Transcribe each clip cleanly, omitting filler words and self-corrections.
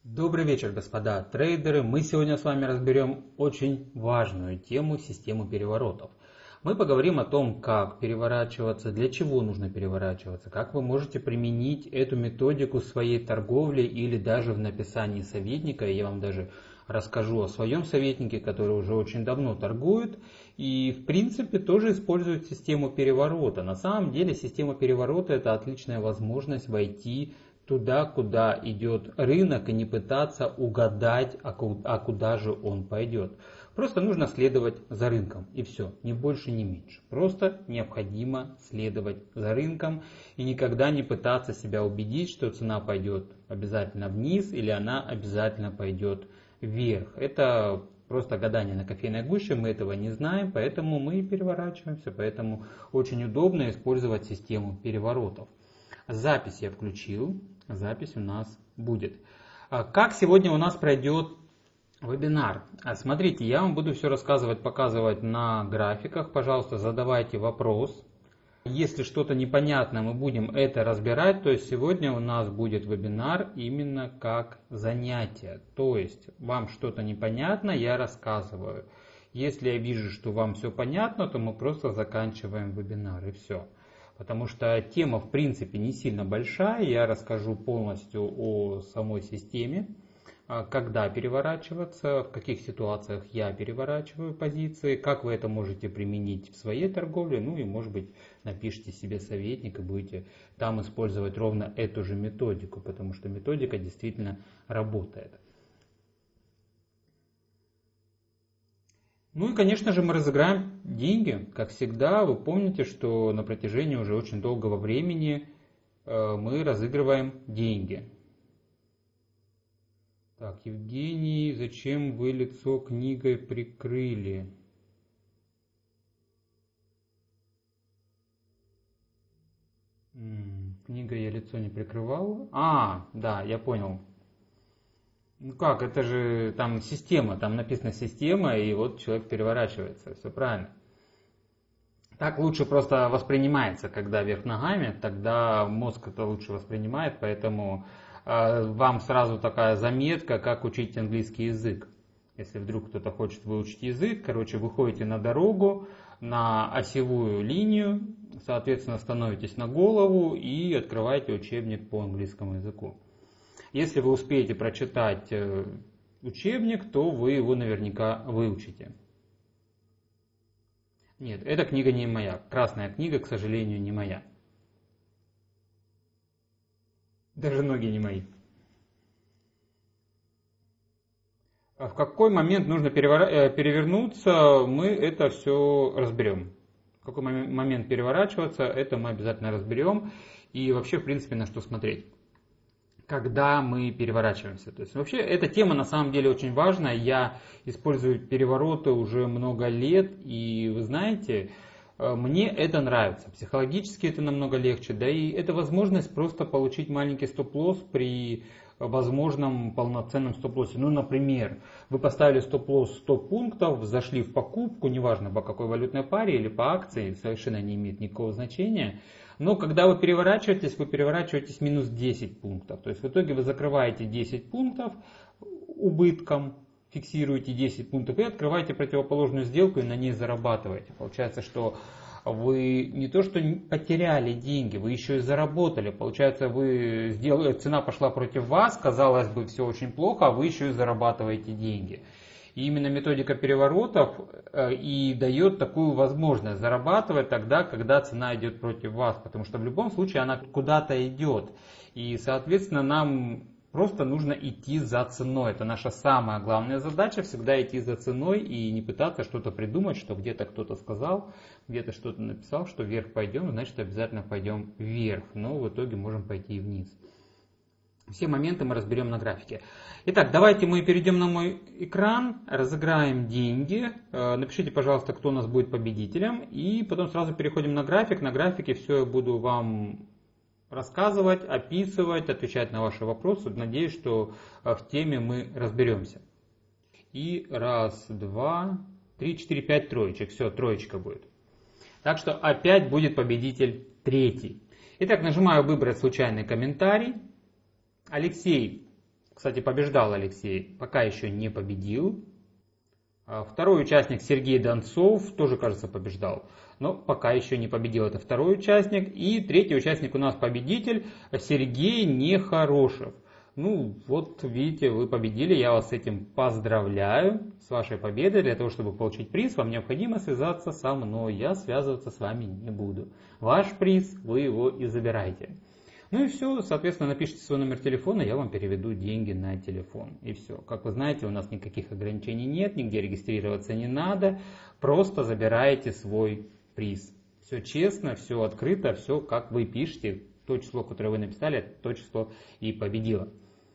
Добрый вечер, господа трейдеры. Мы сегодня с вами разберем очень важную тему — систему переворотов. Мы поговорим о том, как переворачиваться, для чего нужно переворачиваться, как вы можете применить эту методику в своей торговле или даже в написании советника. Я вам даже расскажу о своем советнике, который уже очень давно торгует и в принципе тоже использует систему переворота. На самом деле система переворота — это отличная возможность войти туда, куда идет рынок, и не пытаться угадать, а куда же он пойдет. Просто нужно следовать за рынком, и все, ни больше, ни меньше. Просто необходимо следовать за рынком и никогда не пытаться себя убедить, что цена пойдет обязательно вниз или она обязательно пойдет вверх. Это просто гадание на кофейной гуще, мы этого не знаем, поэтому мы переворачиваемся, поэтому очень удобно использовать систему переворотов. Запись я включил, запись у нас будет. Как сегодня у нас пройдет вебинар? Смотрите, я вам буду все рассказывать, показывать на графиках. Пожалуйста, задавайте вопрос. Если что-то непонятно, мы будем это разбирать. То есть сегодня у нас будет вебинар именно как занятие. То есть вам что-то непонятно, я рассказываю. Если я вижу, что вам все понятно, то мы просто заканчиваем вебинар и все. Потому что тема в принципе не сильно большая, я расскажу полностью о самой системе, когда переворачиваться, в каких ситуациях я переворачиваю позиции, как вы это можете применить в своей торговле, ну и может быть напишите себе советник и будете там использовать ровно эту же методику, потому что методика действительно работает. Ну и, конечно же, мы разыграем деньги. Как всегда, вы помните, что на протяжении уже очень долгого времени мы разыгрываем деньги. Так, Евгений, зачем вы лицо книгой прикрыли? Книгой я лицо не прикрывал. Да, я понял. Ну как, это же там система, там написано система, и вот человек переворачивается, все правильно. Так лучше просто воспринимается, когда вверх ногами, тогда мозг это лучше воспринимает, поэтому вам сразу такая заметка, как учить английский язык. Если вдруг кто-то хочет выучить язык, вы ходите на дорогу, на осевую линию, соответственно, становитесь на голову и открываете учебник по английскому языку. Если вы успеете прочитать учебник, то вы его наверняка выучите. Нет, эта книга не моя. Красная книга, к сожалению, не моя. Даже ноги не мои. А в какой момент нужно перевернуться, мы это все разберем. В какой момент переворачиваться, это мы обязательно разберем. И вообще, в принципе, на что смотреть. Когда мы переворачиваемся. То есть вообще эта тема на самом деле очень важная. Я использую перевороты уже много лет, и вы знаете, мне это нравится. Психологически это намного легче, да и это возможность просто получить маленький стоп-лосс при возможном полноценном стоп-лоссе. Ну, например, вы поставили стоп-лосс 100 пунктов, зашли в покупку, неважно по какой валютной паре или по акции, совершенно не имеет никакого значения. Но когда вы переворачиваетесь минус 10 пунктов. То есть в итоге вы закрываете 10 пунктов убытком, фиксируете 10 пунктов и открываете противоположную сделку и на ней зарабатываете. Получается, что вы не то что потеряли деньги, вы еще и заработали. Получается, цена пошла против вас, казалось бы, все очень плохо, а вы еще и зарабатываете деньги. И именно методика переворотов и дает такую возможность зарабатывать тогда, когда цена идет против вас. Потому что в любом случае она куда-то идет. И, соответственно, нам просто нужно идти за ценой. Это наша самая главная задача, всегда идти за ценой и не пытаться что-то придумать, что где-то кто-то сказал, где-то что-то написал, что вверх пойдем, значит обязательно пойдем вверх. Но в итоге можем пойти и вниз. Все моменты мы разберем на графике. Итак, давайте мы перейдем на мой экран, разыграем деньги. Напишите, пожалуйста, кто у нас будет победителем. И потом сразу переходим на график. На графике все я буду вам рассказывать, описывать, отвечать на ваши вопросы. Надеюсь, что в теме мы разберемся. И 1, 2, 3, 4, 5 троечек. Все, троечка будет. Так что опять будет победитель третий. Итак, нажимаю «Выбрать случайный комментарий». Алексей Кстати, побеждал Алексей, пока еще не победил. Второй участник Сергей Донцов тоже, кажется, побеждал. Но пока еще не победил, это второй участник. И третий участник у нас победитель Сергей Нехорошев. Ну, вот видите, вы победили, я вас с этим поздравляю, с вашей победой. Для того, чтобы получить приз, вам необходимо связаться со мной. Я связываться с вами не буду. Ваш приз, вы его и забираете. Ну и все, соответственно, напишите свой номер телефона, я вам переведу деньги на телефон. И все. Как вы знаете, у нас никаких ограничений нет, нигде регистрироваться не надо. Просто забираете свой приз. Все честно, все открыто, все как вы пишете. То число, которое вы написали, то число и победило.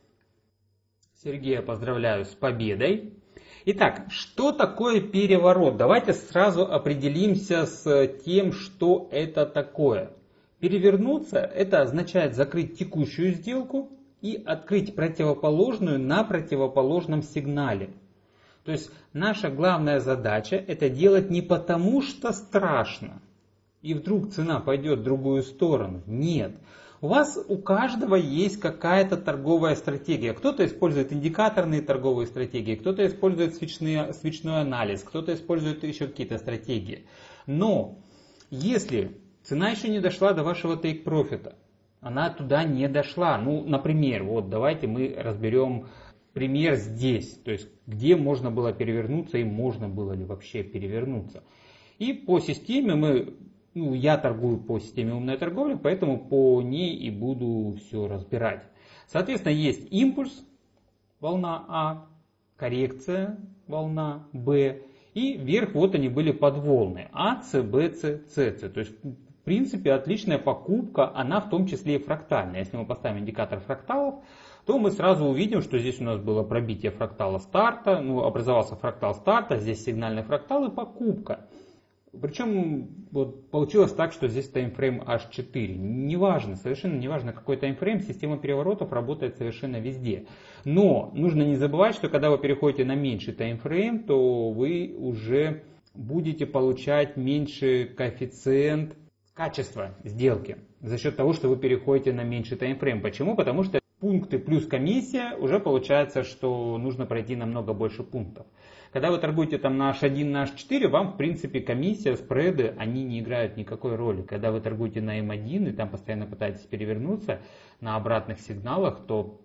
Сергея поздравляю с победой. Итак, что такое переворот? Давайте сразу определимся с тем, что это такое. Перевернуться – это означает закрыть текущую сделку и открыть противоположную на противоположном сигнале. То есть наша главная задача – это делать не потому, что страшно, и вдруг цена пойдет в другую сторону. Нет. У каждого есть какая-то торговая стратегия. Кто-то использует индикаторные торговые стратегии, кто-то использует свечной анализ, кто-то использует еще какие-то стратегии. Но если цена еще не дошла до вашего take-профита, она туда не дошла. Ну, например, вот давайте мы разберем пример здесь, то есть где можно было перевернуться и можно было ли вообще перевернуться. И по системе я торгую по системе умная торговля, поэтому по ней и буду все разбирать. Соответственно, есть импульс, волна А, коррекция, волна Б, и вверх вот они были подволны А, С, Б, С, С. То есть, в принципе, отличная покупка, она в том числе и фрактальная. Если мы поставим индикатор фракталов, то мы сразу увидим, что здесь у нас было пробитие фрактала старта, образовался фрактал старта, здесь сигнальный фрактал и покупка. Причем вот получилось так, что здесь таймфрейм H4. Неважно, совершенно неважно, какой таймфрейм, система переворотов работает совершенно везде. Но нужно не забывать, что когда вы переходите на меньший таймфрейм, то вы уже будете получать меньший коэффициент качества сделки за счет того, что вы переходите на меньший таймфрейм. Почему? Потому что пункты плюс комиссия уже получается, что нужно пройти намного больше пунктов. Когда вы торгуете там на H1, на H4, вам в принципе комиссия, спреды, они не играют никакой роли. Когда вы торгуете на M1 и там постоянно пытаетесь перевернуться на обратных сигналах, то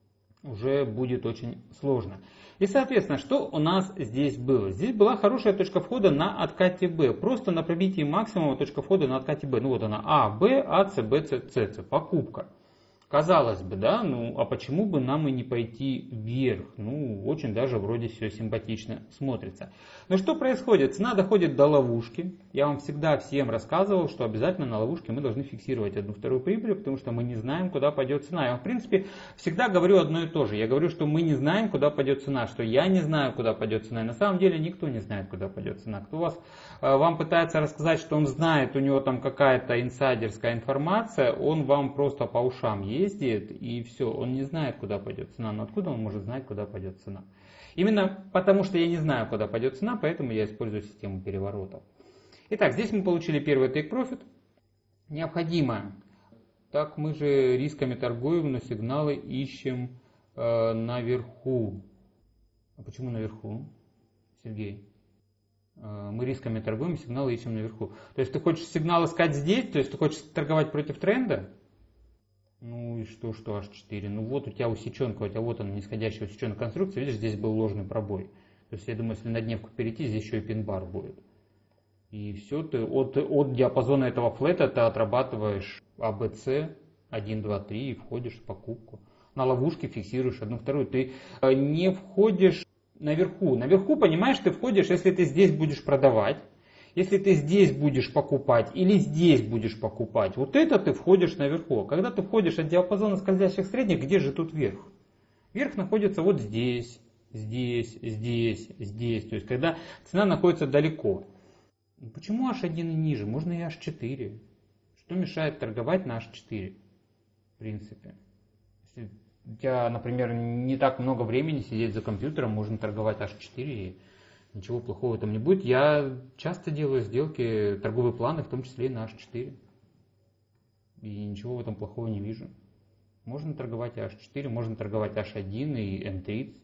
уже будет очень сложно. И соответственно, что у нас здесь было? Здесь была хорошая точка входа на откате B. Просто на пробитии максимума точка входа на откате B. Ну вот она А, Б, А, С, Б, С, С. Покупка. Казалось бы, да, а почему бы нам и не пойти вверх? Очень даже вроде все симпатично смотрится. Но что происходит? Цена доходит до ловушки. Я вам всегда всем рассказывал, что обязательно на ловушке мы должны фиксировать одну-вторую прибыль, потому что мы не знаем, куда пойдет цена. Я вам, в принципе, всегда говорю одно и то же. Я говорю, что мы не знаем, куда пойдет цена, что я не знаю, куда пойдет цена. И на самом деле никто не знает, куда пойдет цена. Кто вам пытается рассказать, что он знает, у него там какая-то инсайдерская информация, он вам просто по ушам ездит и все, он не знает, куда пойдет цена. Но откуда он может знать, куда пойдет цена? Именно потому, что я не знаю, куда пойдет цена, поэтому я использую систему переворотов. Итак, здесь мы получили первый take-profit. Необходимо. Так, мы же рисками торгуем, но сигналы ищем наверху. А почему наверху, Сергей? Мы рисками торгуем, сигналы ищем наверху. То есть ты хочешь сигнал искать здесь? То есть ты хочешь торговать против тренда? Ну и что H4? Вот у тебя усеченка, у тебя вот она, нисходящая усеченная конструкция. Видишь, здесь был ложный пробой. То есть я думаю, если на дневку перейти, здесь еще и пин-бар будет. И все, ты от диапазона этого флета ты отрабатываешь ABC 1, 2, 3 и входишь в покупку. На ловушке фиксируешь одну, вторую. Ты не входишь наверху. Наверху, понимаешь, ты входишь, если ты здесь будешь продавать, если ты здесь будешь покупать или здесь будешь покупать. Вот это ты входишь наверху. Когда ты входишь от диапазона скользящих средних, где же тут верх? Верх находится вот здесь, здесь, здесь, здесь. То есть когда цена находится далеко. Почему H1 и ниже? Можно и H4. Что мешает торговать на H4? В принципе. Если у тебя, например, не так много времени сидеть за компьютером, можно торговать H4 и ничего плохого в этом не будет. Я часто делаю сделки, торговые планы, в том числе и на H4. И ничего в этом плохого не вижу. Можно торговать H4, можно торговать H1 и M30.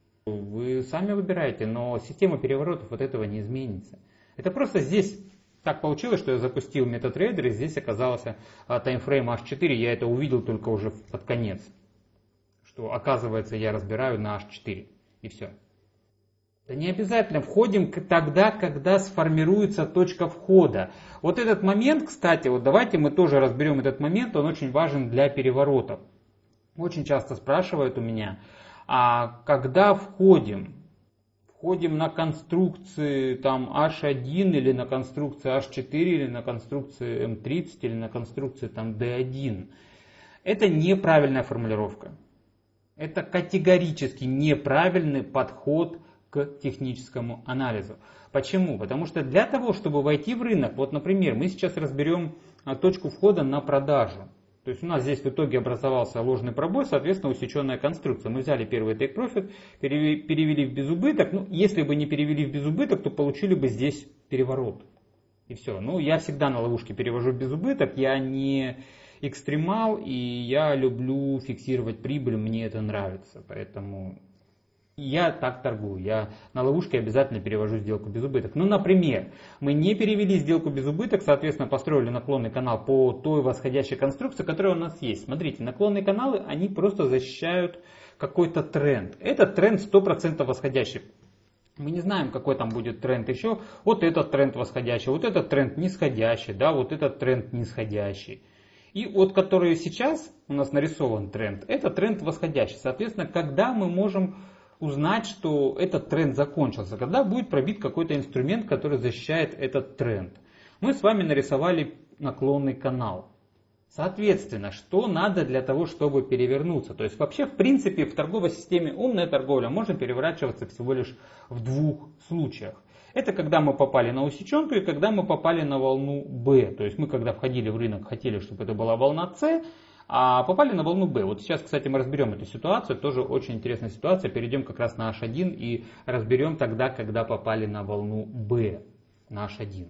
Вы сами выбираете, но система переворотов вот этого не изменится. Это просто здесь так получилось, что я запустил MetaTrader, и здесь оказался таймфрейм H4. Я это увидел только уже под конец. Что оказывается я разбираю на H4. И все. Да не обязательно. Входим тогда, когда сформируется точка входа. Вот этот момент, кстати, вот давайте мы тоже разберем этот момент. Он очень важен для переворотов. Очень часто спрашивают у меня, а когда входим? Входим на конструкции там H1 или на конструкции H4 или на конструкции M30 или на конструкции там D1. Это неправильная формулировка. Это категорически неправильный подход к техническому анализу. Почему? Потому что для того, чтобы войти в рынок, вот, например, мы сейчас разберем точку входа на продажу. То есть у нас здесь в итоге образовался ложный пробой, соответственно, усеченная конструкция. Мы взяли первый take profit, перевели в безубыток. Ну, если бы не перевели в безубыток, то получили бы здесь переворот. И все. Ну, я всегда на ловушке перевожу в безубыток. Я не экстремал, и я люблю фиксировать прибыль, мне это нравится. Поэтому я так торгую. Я на ловушке обязательно перевожу сделку без убыток. Ну, например, мы не перевели сделку без убыток, соответственно, построили наклонный канал по той восходящей конструкции, которая у нас есть. Смотрите, наклонные каналы, они просто защищают какой-то тренд. Этот тренд 100% восходящий. Мы не знаем, какой там будет тренд еще. Вот этот тренд восходящий, вот этот тренд нисходящий, да, вот этот тренд нисходящий. И вот который сейчас у нас нарисован тренд, это тренд восходящий. Соответственно, когда мы можем узнать, что этот тренд закончился, когда будет пробит какой-то инструмент, который защищает этот тренд. Мы с вами нарисовали наклонный канал. Соответственно, что надо для того, чтобы перевернуться? То есть вообще, в принципе, в торговой системе умная торговля может переворачиваться всего лишь в двух случаях. Это когда мы попали на усеченку и когда мы попали на волну B. То есть мы, когда входили в рынок, хотели, чтобы это была волна C, а попали на волну B. Вот сейчас, кстати, мы разберем эту ситуацию. Тоже очень интересная ситуация. Перейдем как раз на H1 и разберем тогда, когда попали на волну B, на H1.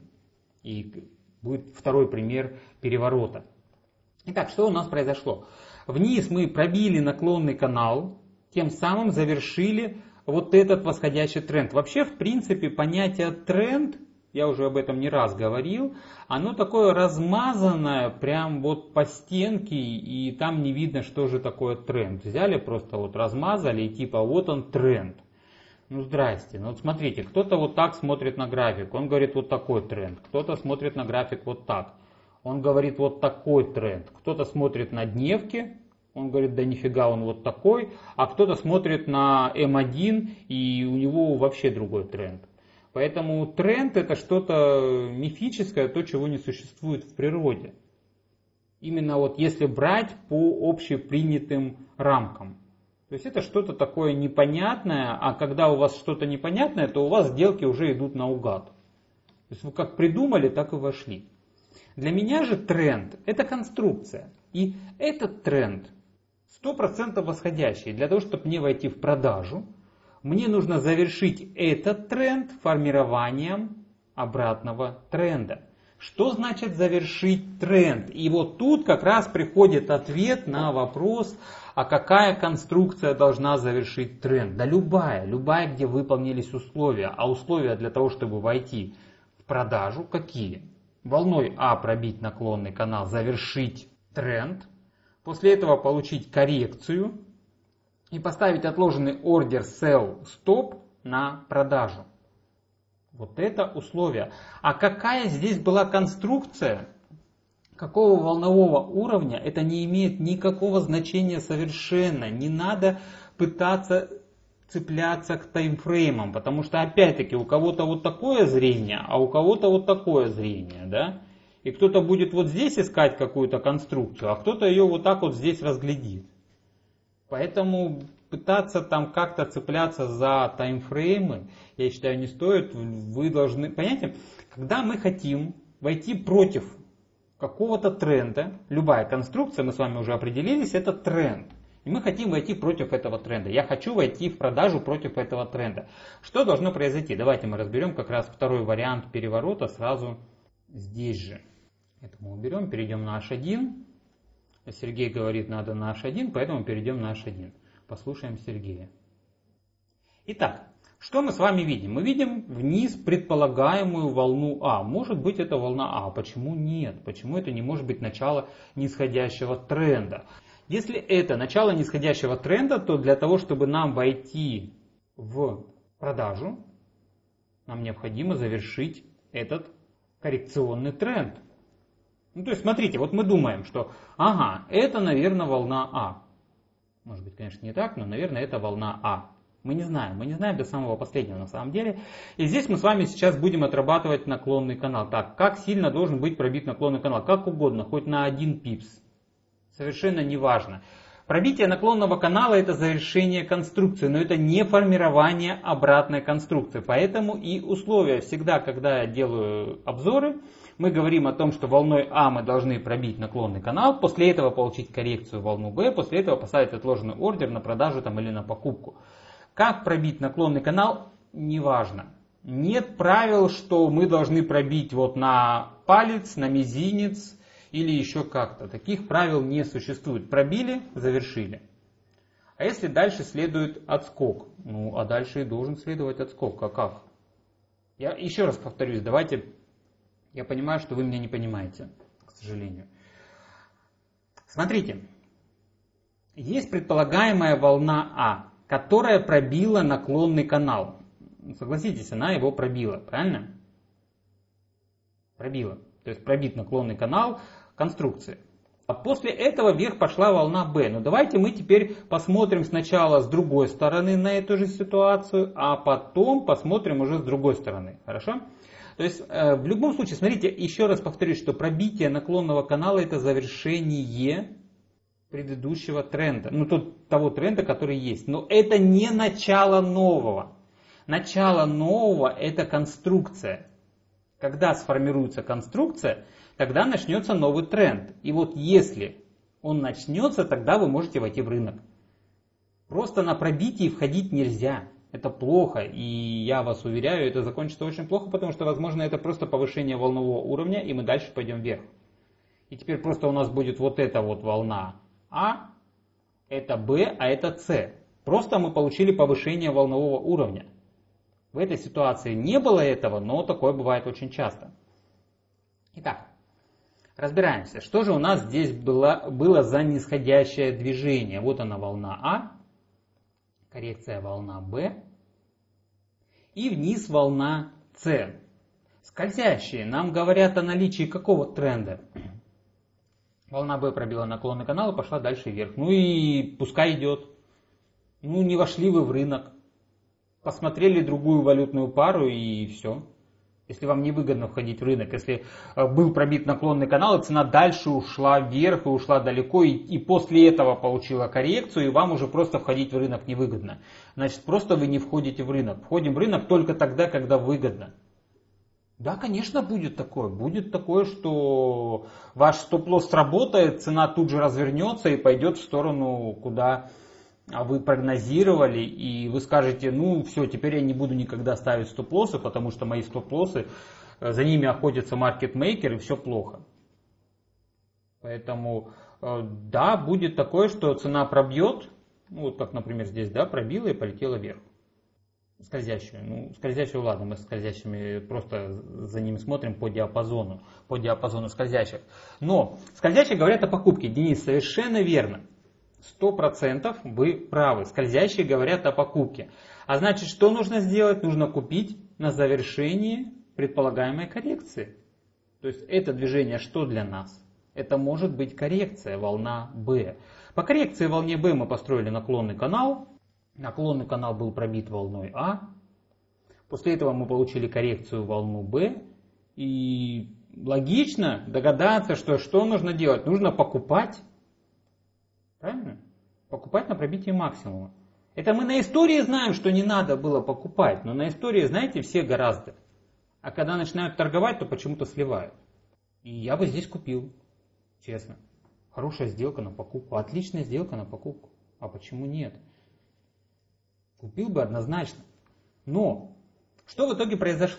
И будет второй пример переворота. Итак, что у нас произошло? Вниз мы пробили наклонный канал, тем самым завершили вот этот восходящий тренд. Вообще, в принципе, понятие тренд, я уже об этом не раз говорил, оно такое размазанное прям вот по стенке, и там не видно, что же такое тренд. Взяли просто вот размазали и типа вот он тренд. Ну здрасте, ну вот смотрите, кто-то вот так смотрит на график, он говорит вот такой тренд, кто-то смотрит на график вот так, он говорит вот такой тренд, кто-то смотрит на дневки, он говорит, да нифига он вот такой, а кто-то смотрит на М1 и у него вообще другой тренд. Поэтому тренд это что-то мифическое, то, чего не существует в природе. Именно вот если брать по общепринятым рамкам. То есть это что-то такое непонятное, а когда у вас что-то непонятное, то у вас сделки уже идут наугад. То есть вы как придумали, так и вошли. Для меня же тренд это конструкция. И этот тренд 100% восходящий. Для того, чтобы мне войти в продажу, мне нужно завершить этот тренд формированием обратного тренда. Что значит завершить тренд? И вот тут как раз приходит ответ на вопрос, а какая конструкция должна завершить тренд? Да любая, где выполнились условия. А условия для того, чтобы войти в продажу, какие? Волной А пробить наклонный канал, завершить тренд. После этого получить коррекцию и поставить отложенный ордер sell stop на продажу. Вот это условие. А какая здесь была конструкция? Какого волнового уровня? Это не имеет никакого значения совершенно. Не надо пытаться цепляться к таймфреймам, потому что опять-таки у кого-то вот такое зрение, а у кого-то вот такое зрение, да? И кто-то будет вот здесь искать какую-то конструкцию, а кто-то ее вот так вот здесь разглядит. Поэтому пытаться там как-то цепляться за таймфреймы, я считаю, не стоит. Вы должны, понимаете, когда мы хотим войти против какого-то тренда, любая конструкция, мы с вами уже определились, это тренд. И мы хотим войти против этого тренда. Я хочу войти в продажу против этого тренда. Что должно произойти? Давайте мы разберем как раз второй вариант переворота сразу здесь же. Это мы уберем, перейдем на H1. Сергей говорит, надо на H1, поэтому перейдем на H1. Послушаем Сергея. Итак, что мы с вами видим? Мы видим вниз предполагаемую волну А. Может быть, это волна А. Почему нет? Почему это не может быть начало нисходящего тренда? Если это начало нисходящего тренда, то для того, чтобы нам войти в продажу, нам необходимо завершить этот коррекционный тренд. Ну, то есть, смотрите, вот мы думаем, что, ага, это, наверное, волна А. Может быть, конечно, не так, но, наверное, это волна А. Мы не знаем до самого последнего на самом деле. И здесь мы с вами сейчас будем отрабатывать наклонный канал. Так, как сильно должен быть пробит наклонный канал? Как угодно, хоть на 1 пипс. Совершенно не важно. Пробитие наклонного канала это завершение конструкции, но это не формирование обратной конструкции. Поэтому и условия всегда, когда я делаю обзоры, мы говорим о том, что волной А мы должны пробить наклонный канал, после этого получить коррекцию в волну Б, после этого поставить отложенный ордер на продажу там, или на покупку. Как пробить наклонный канал, неважно. Нет правил, что мы должны пробить вот на палец, на мизинец или еще как-то. Таких правил не существует. Пробили, завершили. А если дальше следует отскок? Ну, а дальше и должен следовать отскок. А как? Я еще раз повторюсь, давайте. Я понимаю, что вы меня не понимаете, к сожалению. Смотрите. Есть предполагаемая волна А, которая пробила наклонный канал. Согласитесь, она его пробила, правильно? Пробила. То есть пробит наклонный канал конструкции. А после этого вверх пошла волна Б. Но давайте мы теперь посмотрим сначала с другой стороны на эту же ситуацию, а потом посмотрим уже с другой стороны. Хорошо? То есть в любом случае, смотрите, еще раз повторюсь, что пробитие наклонного канала это завершение предыдущего тренда. Ну, того тренда, который есть. Но это не начало нового. Начало нового это конструкция. Когда сформируется конструкция, тогда начнется новый тренд. И вот если он начнется, тогда вы можете войти в рынок. Просто на пробитии входить нельзя. Это плохо. И я вас уверяю, это закончится очень плохо, потому что, возможно, это просто повышение волнового уровня, и мы дальше пойдем вверх. И теперь просто у нас будет вот эта вот волна А, это Б, а это С. Просто мы получили повышение волнового уровня. В этой ситуации не было этого, но такое бывает очень часто. Итак, разбираемся. Что же у нас здесь было за нисходящее движение? Вот она волна А, коррекция волна Б и вниз волна С. Скользящие нам говорят о наличии какого тренда? Волна Б пробила наклонный канал и пошла дальше вверх. Ну и пускай идет. Ну не вошли вы в рынок. Посмотрели другую валютную пару и все. Если вам невыгодно входить в рынок, если был пробит наклонный канал, и цена дальше ушла вверх и ушла далеко, и после этого получила коррекцию, и вам уже просто входить в рынок невыгодно. Значит, просто вы не входите в рынок. Входим в рынок только тогда, когда выгодно. Да, конечно, будет такое. Будет такое, что ваш стоп-лосс сработает, цена тут же развернется и пойдет в сторону, куда вы прогнозировали, и вы скажете, ну все, теперь я не буду никогда ставить стоп-лоссы, потому что мои стоп-лоссы, за ними охотится маркетмейкер, и все плохо. Поэтому, да, будет такое, что цена пробьет, ну, вот как, например, здесь, да, пробила и полетела вверх. Скользящую. Ну, скользящую, ладно, мы с скользящими просто за ними смотрим по диапазону скользящих. Но скользящие говорят о покупке. Денис, совершенно верно. 100% вы правы. Скользящие говорят о покупке. А значит, что нужно сделать? Нужно купить на завершении предполагаемой коррекции. То есть это движение что для нас? Это может быть коррекция, волна Б. По коррекции волне Б мы построили наклонный канал. Наклонный канал был пробит волной А. После этого мы получили коррекцию волну Б. И логично догадаться, что нужно делать? Нужно покупать. Правильно? Покупать на пробитии максимума. Это мы на истории знаем, что не надо было покупать. Но на истории, знаете, все гораздо. А когда начинают торговать, то почему-то сливают. И я бы здесь купил. Честно. Хорошая сделка на покупку. Отличная сделка на покупку. А почему нет? Купил бы однозначно. Но что в итоге произошло?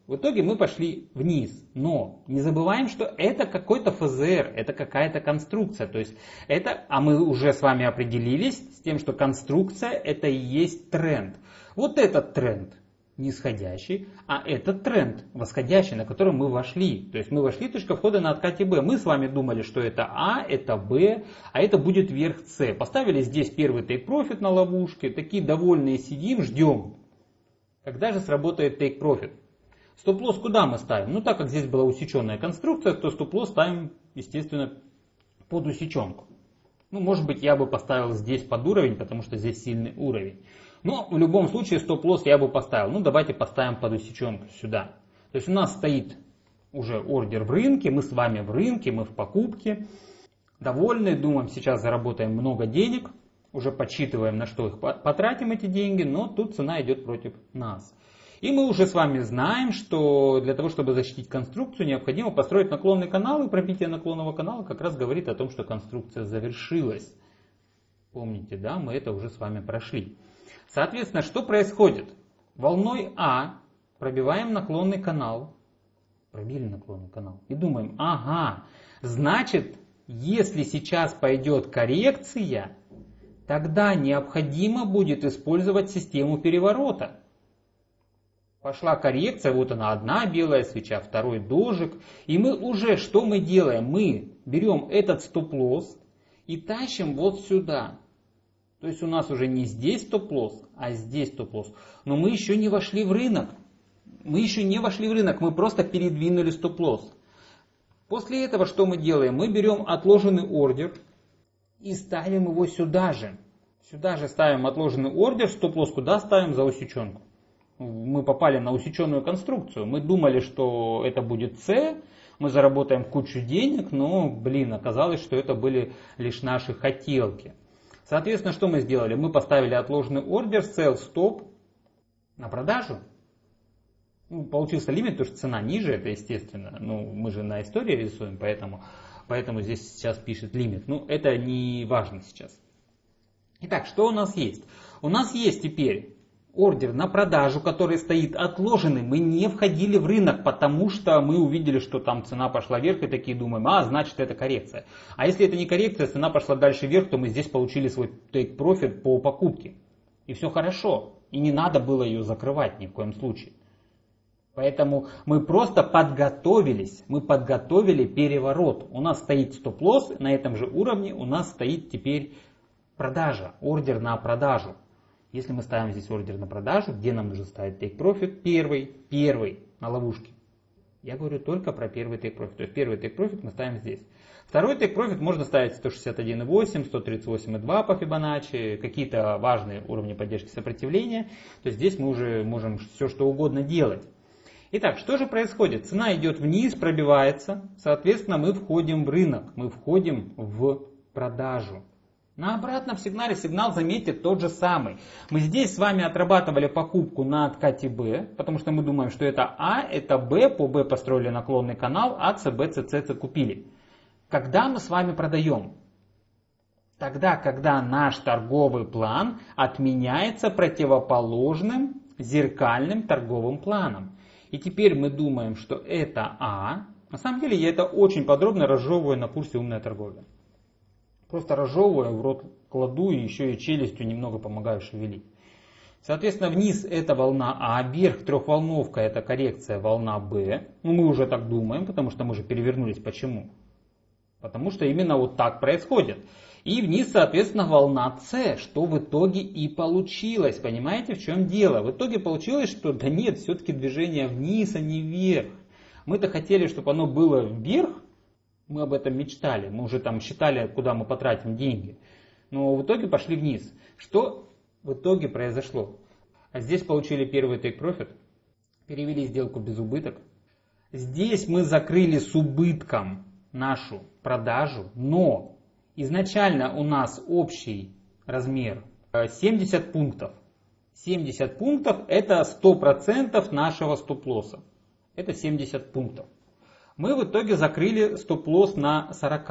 В итоге мы пошли вниз. Но не забываем, что это какой-то ФЗР, это какая-то конструкция. То есть а мы уже с вами определились с тем, что конструкция это и есть тренд. Вот этот тренд нисходящий, а этот тренд восходящий, на котором мы вошли. То есть мы вошли, точка входа на откате Б. Мы с вами думали, что это А, это Б, а это будет верх С. Поставили здесь первый take profit на ловушке, такие довольные сидим, ждем. Когда же сработает take profit? Стоп-лосс куда мы ставим? Ну так как здесь была усеченная конструкция, то стоп-лосс ставим, естественно, под усеченку. Ну, может быть, я бы поставил здесь под уровень, потому что здесь сильный уровень. Но в любом случае стоп-лосс я бы поставил. Ну, давайте поставим под усеченку сюда. То есть у нас стоит уже ордер в рынке, мы с вами в рынке, мы в покупке. Довольны, думаем, сейчас заработаем много денег. Уже подсчитываем, на что их потратим эти деньги, но тут цена идет против нас. И мы уже с вами знаем, что для того, чтобы защитить конструкцию, необходимо построить наклонный канал. И пробитие наклонного канала как раз говорит о том, что конструкция завершилась. Помните, да, мы это уже с вами прошли. Соответственно, что происходит? Волной А пробиваем наклонный канал. Пробили наклонный канал. И думаем, ага, значит, если сейчас пойдет коррекция, тогда необходимо будет использовать систему переворота. Пошла коррекция, вот она, одна белая свеча, второй дожик. И мы уже, что мы делаем? Мы берем этот стоп-лосс и тащим вот сюда. То есть у нас уже не здесь стоп-лосс, а здесь стоп-лосс. Но мы еще не вошли в рынок. Мы просто передвинули стоп-лосс. После этого что мы делаем? Мы берем отложенный ордер и ставим его сюда же. Сюда же ставим отложенный ордер, стоп-лосс куда ставим? За усеченку. Мы попали на усеченную конструкцию. Мы думали, что это будет С, мы заработаем кучу денег, но, оказалось, что это были лишь наши хотелки. Соответственно, что мы сделали? Мы поставили отложенный ордер, sell, stop на продажу. Получился лимит, потому что цена ниже, это естественно. Мы же на истории рисуем, поэтому здесь сейчас пишет лимит. Это не важно сейчас. Итак, что у нас есть? У нас есть теперь ордер на продажу, который стоит отложенный. Мы не входили в рынок, потому что мы увидели, что там цена пошла вверх и такие думаем, значит это коррекция. А если это не коррекция, цена пошла дальше вверх, то мы здесь получили свой take profit по покупке. И все хорошо. И не надо было ее закрывать ни в коем случае. Поэтому мы просто подготовились. Мы подготовили переворот. У нас стоит стоп-лосс, на этом же уровне у нас стоит теперь продажа, ордер на продажу. Если мы ставим здесь ордер на продажу, где нам нужно ставить take profit? Первый на ловушке. Я говорю только про первый take profit. То есть первый take profit мы ставим здесь. Второй take profit можно ставить 161,8, 138,2 по Fibonacci, какие-то важные уровни поддержки сопротивления. То есть здесь мы уже можем все что угодно делать. Итак, что же происходит? Цена идет вниз, пробивается. Соответственно, мы входим в рынок, мы входим в продажу. На обратном сигнале сигнал, заметьте, тот же самый. Мы здесь с вами отрабатывали покупку на откате Б, потому что мы думаем, что это А, это Б, по Б построили наклонный канал, А, С, Б, С купили. Когда мы с вами продаем? Тогда, когда наш торговый план отменяется противоположным зеркальным торговым планом. И теперь мы думаем, что это А. На самом деле я это очень подробно разжевываю на курсе «Умная торговля». Просто разжевываю, в рот кладу и еще и челюстью немного помогаю шевелить. Соответственно, вниз это волна А, вверх трехволновка это коррекция волна Б. Мы уже так думаем, потому что мы же перевернулись. Почему? Потому что именно вот так происходит. И вниз, соответственно, волна С, что в итоге и получилось. Понимаете, в чем дело? В итоге получилось, что да нет, все-таки движение вниз, а не вверх. Мы-то хотели, чтобы оно было вверх. Мы об этом мечтали, мы уже там считали, куда мы потратим деньги. Но в итоге пошли вниз. Что в итоге произошло? Здесь получили первый take profit, перевели сделку без убыток. Здесь мы закрыли с убытком нашу продажу, но изначально у нас общий размер 70 пунктов. 70 пунктов это 100% нашего стоп-лосса. Это 70 пунктов. Мы в итоге закрыли стоп-лосс на 40.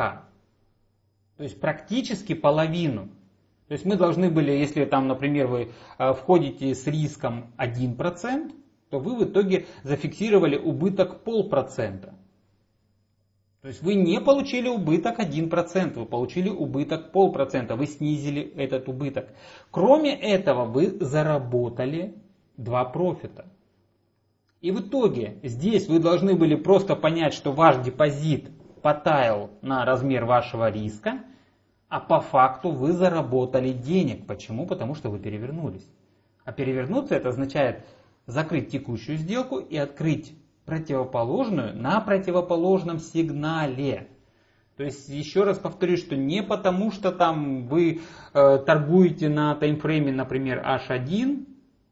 То есть практически половину. То есть мы должны были, если там, например, вы входите с риском 1%, что вы в итоге зафиксировали убыток 0,5%. То есть вы не получили убыток 1%, вы получили убыток 0,5%, вы снизили этот убыток. Кроме этого, вы заработали 2 профита. И в итоге здесь вы должны были просто понять, что ваш депозит потаял на размер вашего риска, а по факту вы заработали денег. Почему? Потому что вы перевернулись. А перевернуться это означает закрыть текущую сделку и открыть противоположную на противоположном сигнале. То есть еще раз повторюсь, что не потому, что там вы торгуете на таймфрейме, например, H1,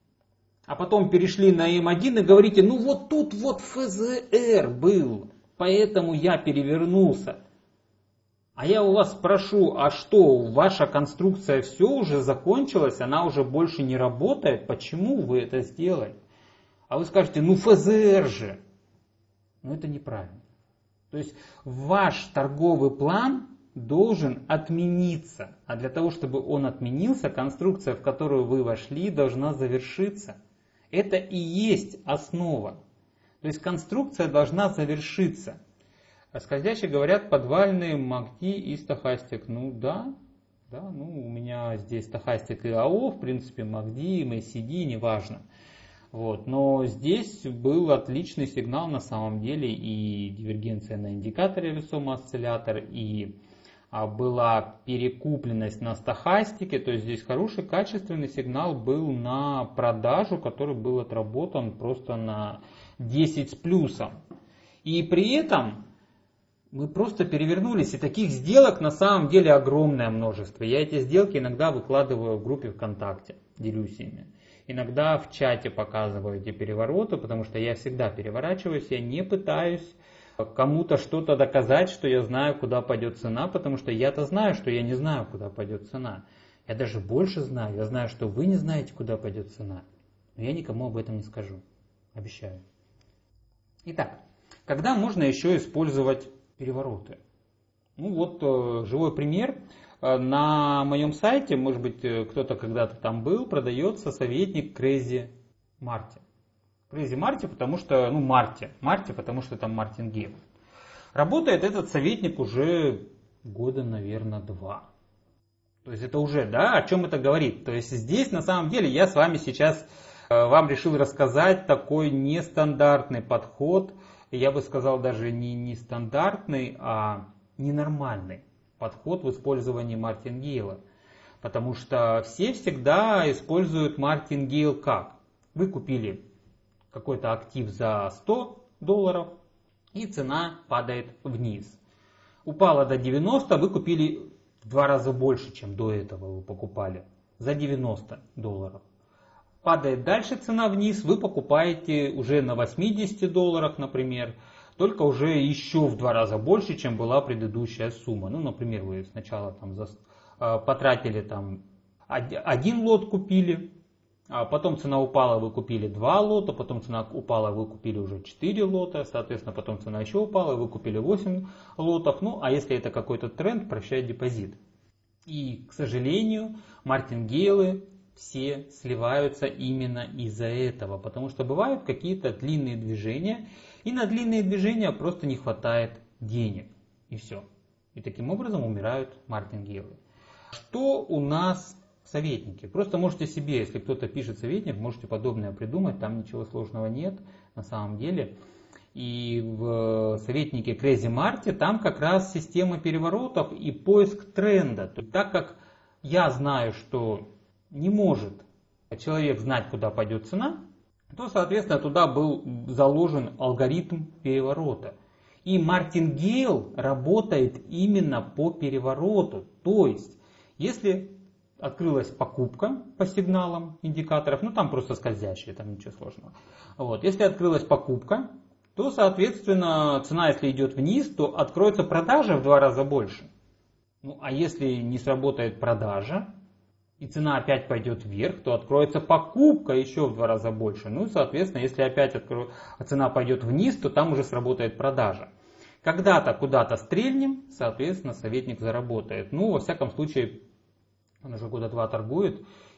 а потом перешли на M1 и говорите, ну вот тут вот ФЗР был, поэтому я перевернулся. А я у вас спрошу, а что, ваша конструкция все уже закончилась, она уже больше не работает, почему вы это сделали? А вы скажете, ну ФЗР же. Но это неправильно. То есть ваш торговый план должен отмениться. А для того, чтобы он отменился, конструкция, в которую вы вошли, должна завершиться. Это и есть основа. То есть конструкция должна завершиться. А скользящие говорят подвальные МАКДИ и стохастик. Ну да, у меня здесь стохастик и АО, в принципе МАКДИ, MACD, неважно. Вот. Но здесь был отличный сигнал на самом деле, и дивергенция на индикаторе весомый осциллятор, и была перекупленность на стохастике, то есть здесь хороший качественный сигнал был на продажу, который был отработан просто на 10 с плюсом. И при этом мы просто перевернулись, и таких сделок на самом деле огромное множество. Я эти сделки иногда выкладываю в группе ВКонтакте, делюсь ими. Иногда в чате показываю эти перевороты, потому что я всегда переворачиваюсь, я не пытаюсь кому-то что-то доказать, что я знаю, куда пойдет цена, потому что я-то знаю, что я не знаю, куда пойдет цена. Я даже больше знаю, я знаю, что вы не знаете, куда пойдет цена. Но я никому об этом не скажу, обещаю. Итак, когда можно еще использовать перевороты? Ну вот живой пример. На моем сайте, может быть, кто-то когда-то там был, продается советник Crazy Marty. Crazy Marty, потому что, Marty, потому что там Мартингейл. Работает этот советник уже года, наверное, 2. То есть это уже, да, о чем это говорит? То есть здесь на самом деле я с вами сейчас вам решил рассказать такой нестандартный подход. Я бы сказал даже не нестандартный, а ненормальный подход в использовании Мартингейла. Потому что все всегда используют Мартингейл как? Вы купили какой-то актив за $100, и цена падает вниз. Упала до 90, вы купили в 2 раза больше, чем до этого вы покупали. За $90. Падает дальше цена вниз, вы покупаете уже на $80, например, только уже еще в 2 раза больше, чем была предыдущая сумма. Ну, например, вы сначала потратили 1 лот купили, а потом цена упала, вы купили 2 лота, потом цена упала, вы купили уже 4 лота, соответственно, потом цена еще упала, вы купили 8 лотов. Ну, а если это какой-то тренд, прощай депозит. И, к сожалению, мартингейлы все сливаются именно из-за этого, потому что бывают какие-то длинные движения, и на длинные движения просто не хватает денег, и все. И таким образом умирают мартингейлы. Что у нас в советнике? Просто можете себе, если кто-то пишет советник, можете подобное придумать, там ничего сложного нет на самом деле. И в советнике Crazy Marty там как раз система переворотов и поиск тренда. Так как я знаю, что не может человек знать, куда пойдет цена, то, соответственно, туда был заложен алгоритм переворота. И Мартингейл работает именно по перевороту. То есть, если открылась покупка по сигналам индикаторов, там просто скользящие, там ничего сложного. Вот. Если открылась покупка, то, соответственно, цена, если идет вниз, то откроется продажа в 2 раза больше. А если не сработает продажа, и цена опять пойдет вверх, то откроется покупка еще в 2 раза больше. Соответственно, если опять цена пойдет вниз, то там уже сработает продажа. Когда-то куда-то стрельнем, соответственно, советник заработает. Во всяком случае, он уже года 2 торгует,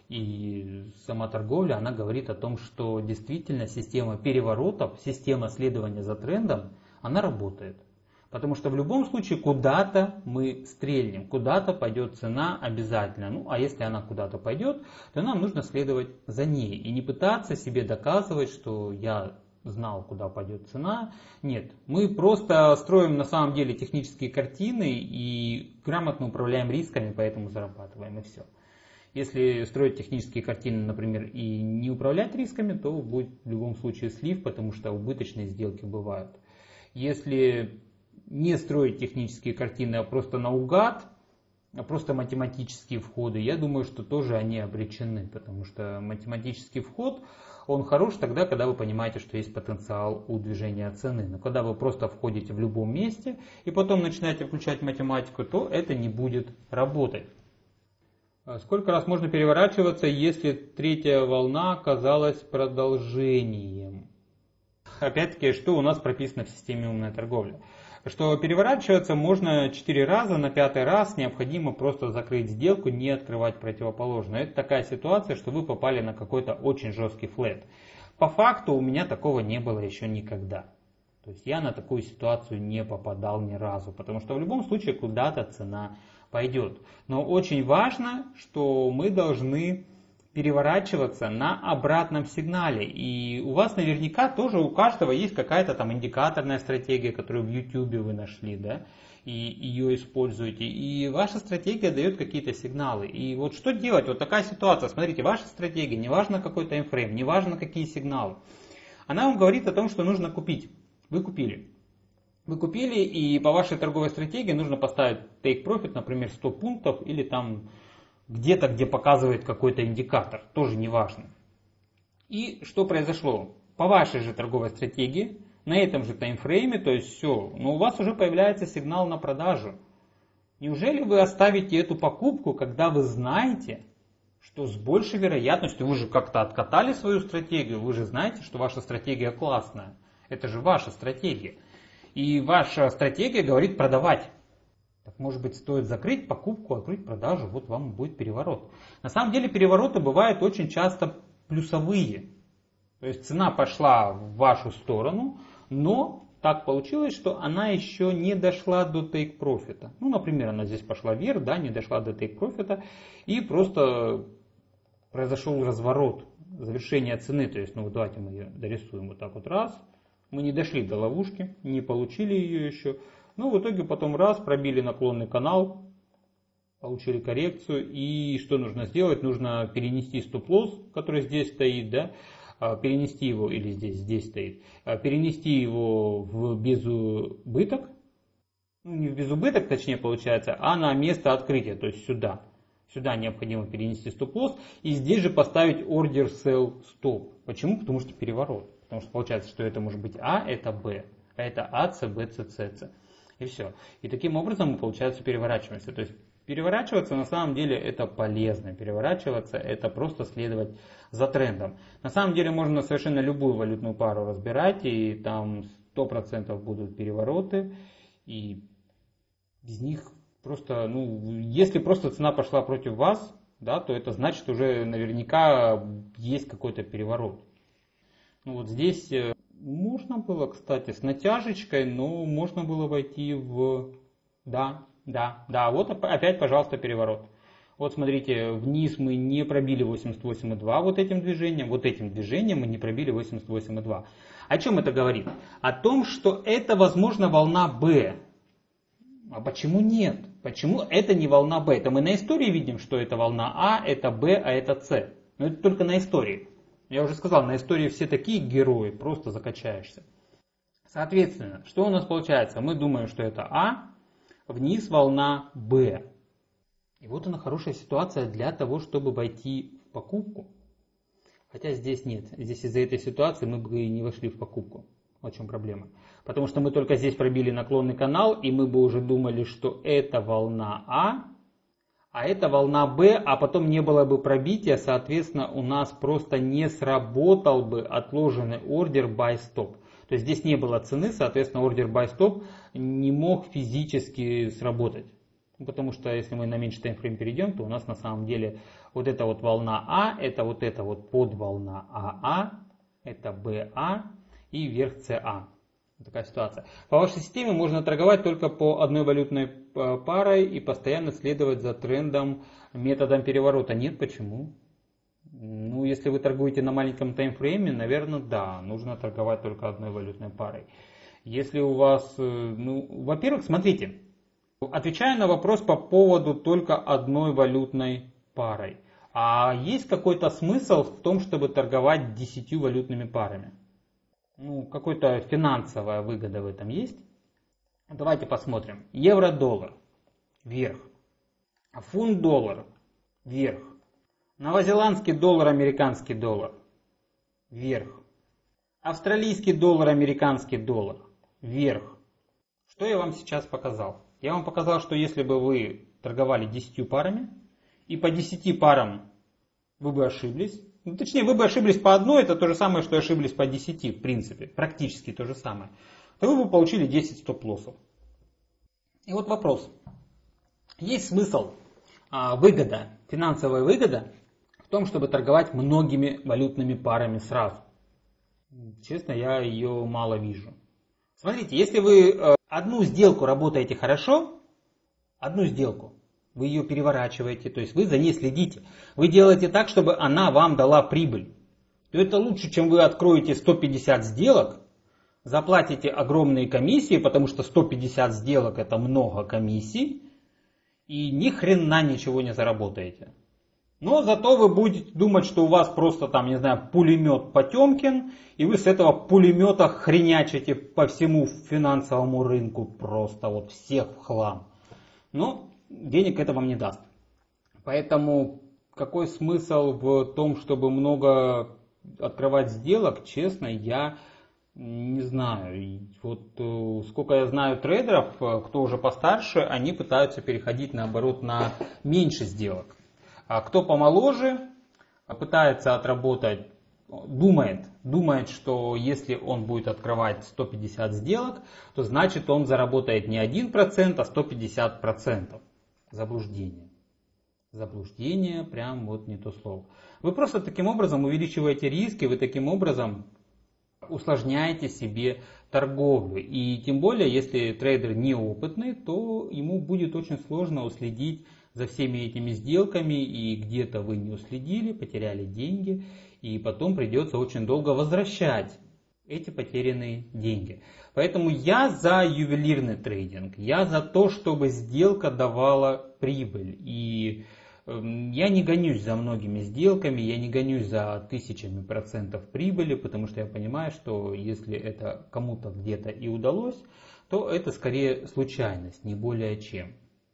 И сама торговля, она говорит о том, что действительно система переворотов, система следования за трендом, она работает. Потому что в любом случае куда-то мы стрельнем, куда-то пойдет цена обязательно. Ну, а если она куда-то пойдет, то нам нужно следовать за ней. И не пытаться себе доказывать, что я знал, куда пойдет цена. Нет, мы просто строим на самом деле технические картины и грамотно управляем рисками, поэтому зарабатываем, и все. Если строить технические картины, например, и не управлять рисками, то будет в любом случае слив, потому что убыточные сделки бывают. Если не строить технические картины, а просто наугад, а просто математические входы, я думаю, что тоже они обречены, потому что математический вход, он хорош тогда, когда вы понимаете, что есть потенциал у движения цены. Но когда вы просто входите в любом месте и потом начинаете включать математику, то это не будет работать. Сколько раз можно переворачиваться, если третья волна оказалась продолжением? Опять-таки, что у нас прописано в системе «Умная торговля»? Что переворачиваться можно 4 раза, на 5-й раз необходимо просто закрыть сделку, не открывать противоположную. Это такая ситуация, что вы попали на какой-то очень жесткий флэт. По факту у меня такого не было еще никогда. То есть я на такую ситуацию не попадал ни разу, потому что в любом случае куда-то цена пойдет. Но очень важно, что мы должны переворачиваться на обратном сигнале. И у вас наверняка тоже у каждого есть какая-то там индикаторная стратегия, которую в YouTube вы нашли, да, и ее используете. И ваша стратегия дает какие-то сигналы. И вот что делать? Вот такая ситуация. Смотрите, ваша стратегия, неважно какой таймфрейм, неважно какие сигналы, она вам говорит о том, что нужно купить. Вы купили. Вы купили, и по вашей торговой стратегии нужно поставить take profit, например, 100 пунктов, или там где-то, где показывает какой-то индикатор, тоже не важно. И что произошло? По вашей же торговой стратегии, на этом же таймфрейме, то есть все, но у вас уже появляется сигнал на продажу. Неужели вы оставите эту покупку, когда вы знаете, что с большей вероятностью, вы же как-то откатали свою стратегию, вы же знаете, что ваша стратегия классная. Это же ваша стратегия. И ваша стратегия говорит продавать. Так может быть стоит закрыть покупку, открыть продажу, вот вам будет переворот. На самом деле перевороты бывают очень часто плюсовые. То есть цена пошла в вашу сторону, но так получилось, что она еще не дошла до take profit. Ну, например, она здесь пошла вверх, да, не дошла до take profit, и просто произошел разворот, завершение цены. То есть, ну, давайте мы ее дорисуем вот так вот раз. Мы не дошли до ловушки, не получили ее еще. Но в итоге потом раз, пробили наклонный канал, получили коррекцию. И что нужно сделать? Нужно перенести стоп-лосс, который здесь стоит, да, перенести его, или здесь стоит, перенести его в безубыток. Ну, не в безубыток, точнее получается, а на место открытия, то есть сюда. Сюда необходимо перенести стоп-лосс. И здесь же поставить ордер sell stop. Почему? Потому что переворот. Потому что получается, что это может быть А, это Б, а это А, С, Б, С, С, С. И все. И таким образом мы, получается, переворачиваемся. То есть переворачиваться на самом деле это полезно. Переворачиваться это просто следовать за трендом. На самом деле можно совершенно любую валютную пару разбирать, и там 100% будут перевороты. И без них просто, ну, если просто цена пошла против вас, да, то это значит уже наверняка есть какой-то переворот. Ну вот здесь можно было, кстати, с натяжечкой, но можно было войти в... Да, вот опять, пожалуйста, переворот. Вот смотрите, вниз мы не пробили 88,2 вот этим движением мы не пробили 88,2. О чем это говорит? О том, что это, возможно, волна Б. А почему нет? Почему это не волна Б? Это мы на истории видим, что это волна А, это Б, а это С. Но это только на истории. Я уже сказал, на истории все такие герои, просто закачаешься. Соответственно, что у нас получается? Мы думаем, что это А, вниз волна Б. И вот она хорошая ситуация для того, чтобы войти в покупку. Хотя здесь нет. Здесь из-за этой ситуации мы бы и не вошли в покупку. В чем проблема? Потому что мы только здесь пробили наклонный канал, и мы бы уже думали, что это волна а это волна Б, а потом не было бы пробития, соответственно, у нас просто не сработал бы отложенный ордер buy stop. То есть здесь не было цены, соответственно, ордер buy stop не мог физически сработать. Потому что если мы на меньший таймфрейм перейдем, то у нас на самом деле Вот это вот волна А, это вот подволна АА, это БА и верх СА. Такая ситуация. По вашей системе можно торговать только по одной валютной парой и постоянно следовать за трендом методом переворота. Нет, почему? Ну, если вы торгуете на маленьком таймфрейме, наверное, да, нужно торговать только одной валютной парой. Если у вас, во-первых, смотрите, отвечаю на вопрос по поводу только одной валютной парой. А есть какой-то смысл в том, чтобы торговать 10 валютными парами? Какая-то финансовая выгода в этом есть? Давайте посмотрим. Евро-доллар вверх. Фунт-доллар вверх. Новозеландский доллар, американский доллар вверх. Австралийский доллар, американский доллар вверх. Что я вам сейчас показал? Я вам показал, что если бы вы торговали 10 парами, и по 10 парам вы бы ошиблись, точнее, вы бы ошиблись по одной, это то же самое, что ошиблись по 10, в принципе, практически то же самое, то вы бы получили 10 стоп-лоссов. И вот вопрос. Есть смысл, выгода, финансовая выгода в том, чтобы торговать многими валютными парами сразу? Честно, я ее мало вижу. Смотрите, если вы одну сделку работаете хорошо, одну сделку, вы ее переворачиваете, то есть вы за ней следите. Вы делаете так, чтобы она вам дала прибыль. То это лучше, чем вы откроете 150 сделок, заплатите огромные комиссии, потому что 150 сделок это много комиссий, и ни хрена ничего не заработаете. Но зато вы будете думать, что у вас просто там, не знаю, пулемет Потемкин, и вы с этого пулемета хренячите по всему финансовому рынку, просто вот всех в хлам. Но денег это вам не даст. Поэтому какой смысл в том, чтобы много открывать сделок, честно, я не знаю. Вот сколько я знаю трейдеров, кто уже постарше, они пытаются переходить наоборот на меньше сделок. А кто помоложе, пытается отработать, думает, что если он будет открывать 150 сделок, то значит он заработает не 1%, а 150%. Заблуждение. Заблуждение, прям вот не то слово. Вы просто таким образом увеличиваете риски, вы таким образом усложняете себе торговлю. И тем более, если трейдер неопытный, то ему будет очень сложно уследить за всеми этими сделками, и где-то вы не уследили, потеряли деньги, и потом придется очень долго возвращать эти потерянные деньги. Поэтому я за ювелирный трейдинг, я за то, чтобы сделка давала прибыль. И я не гонюсь за многими сделками, я не гонюсь за тысячами процентов прибыли, потому что я понимаю, что если это кому-то где-то и удалось, то это скорее случайность, не более чем.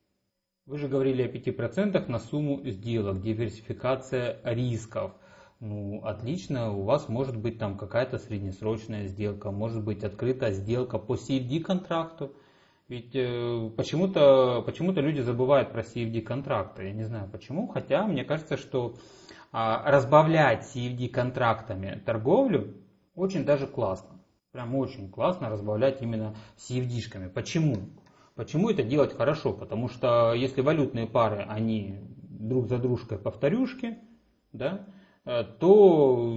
Вы же говорили о 5% на сумму сделок, диверсификация рисков. Отлично, у вас может быть там какая-то среднесрочная сделка, может быть открыта сделка по CFD-контракту. Ведь почему-то люди забывают про CFD-контракты, я не знаю почему, хотя мне кажется, что разбавлять CFD-контрактами торговлю очень даже классно. Прям очень классно разбавлять именно CFD-шками. Почему? Почему это делать хорошо? Потому что если валютные пары, они друг за дружкой повторюшки, да, то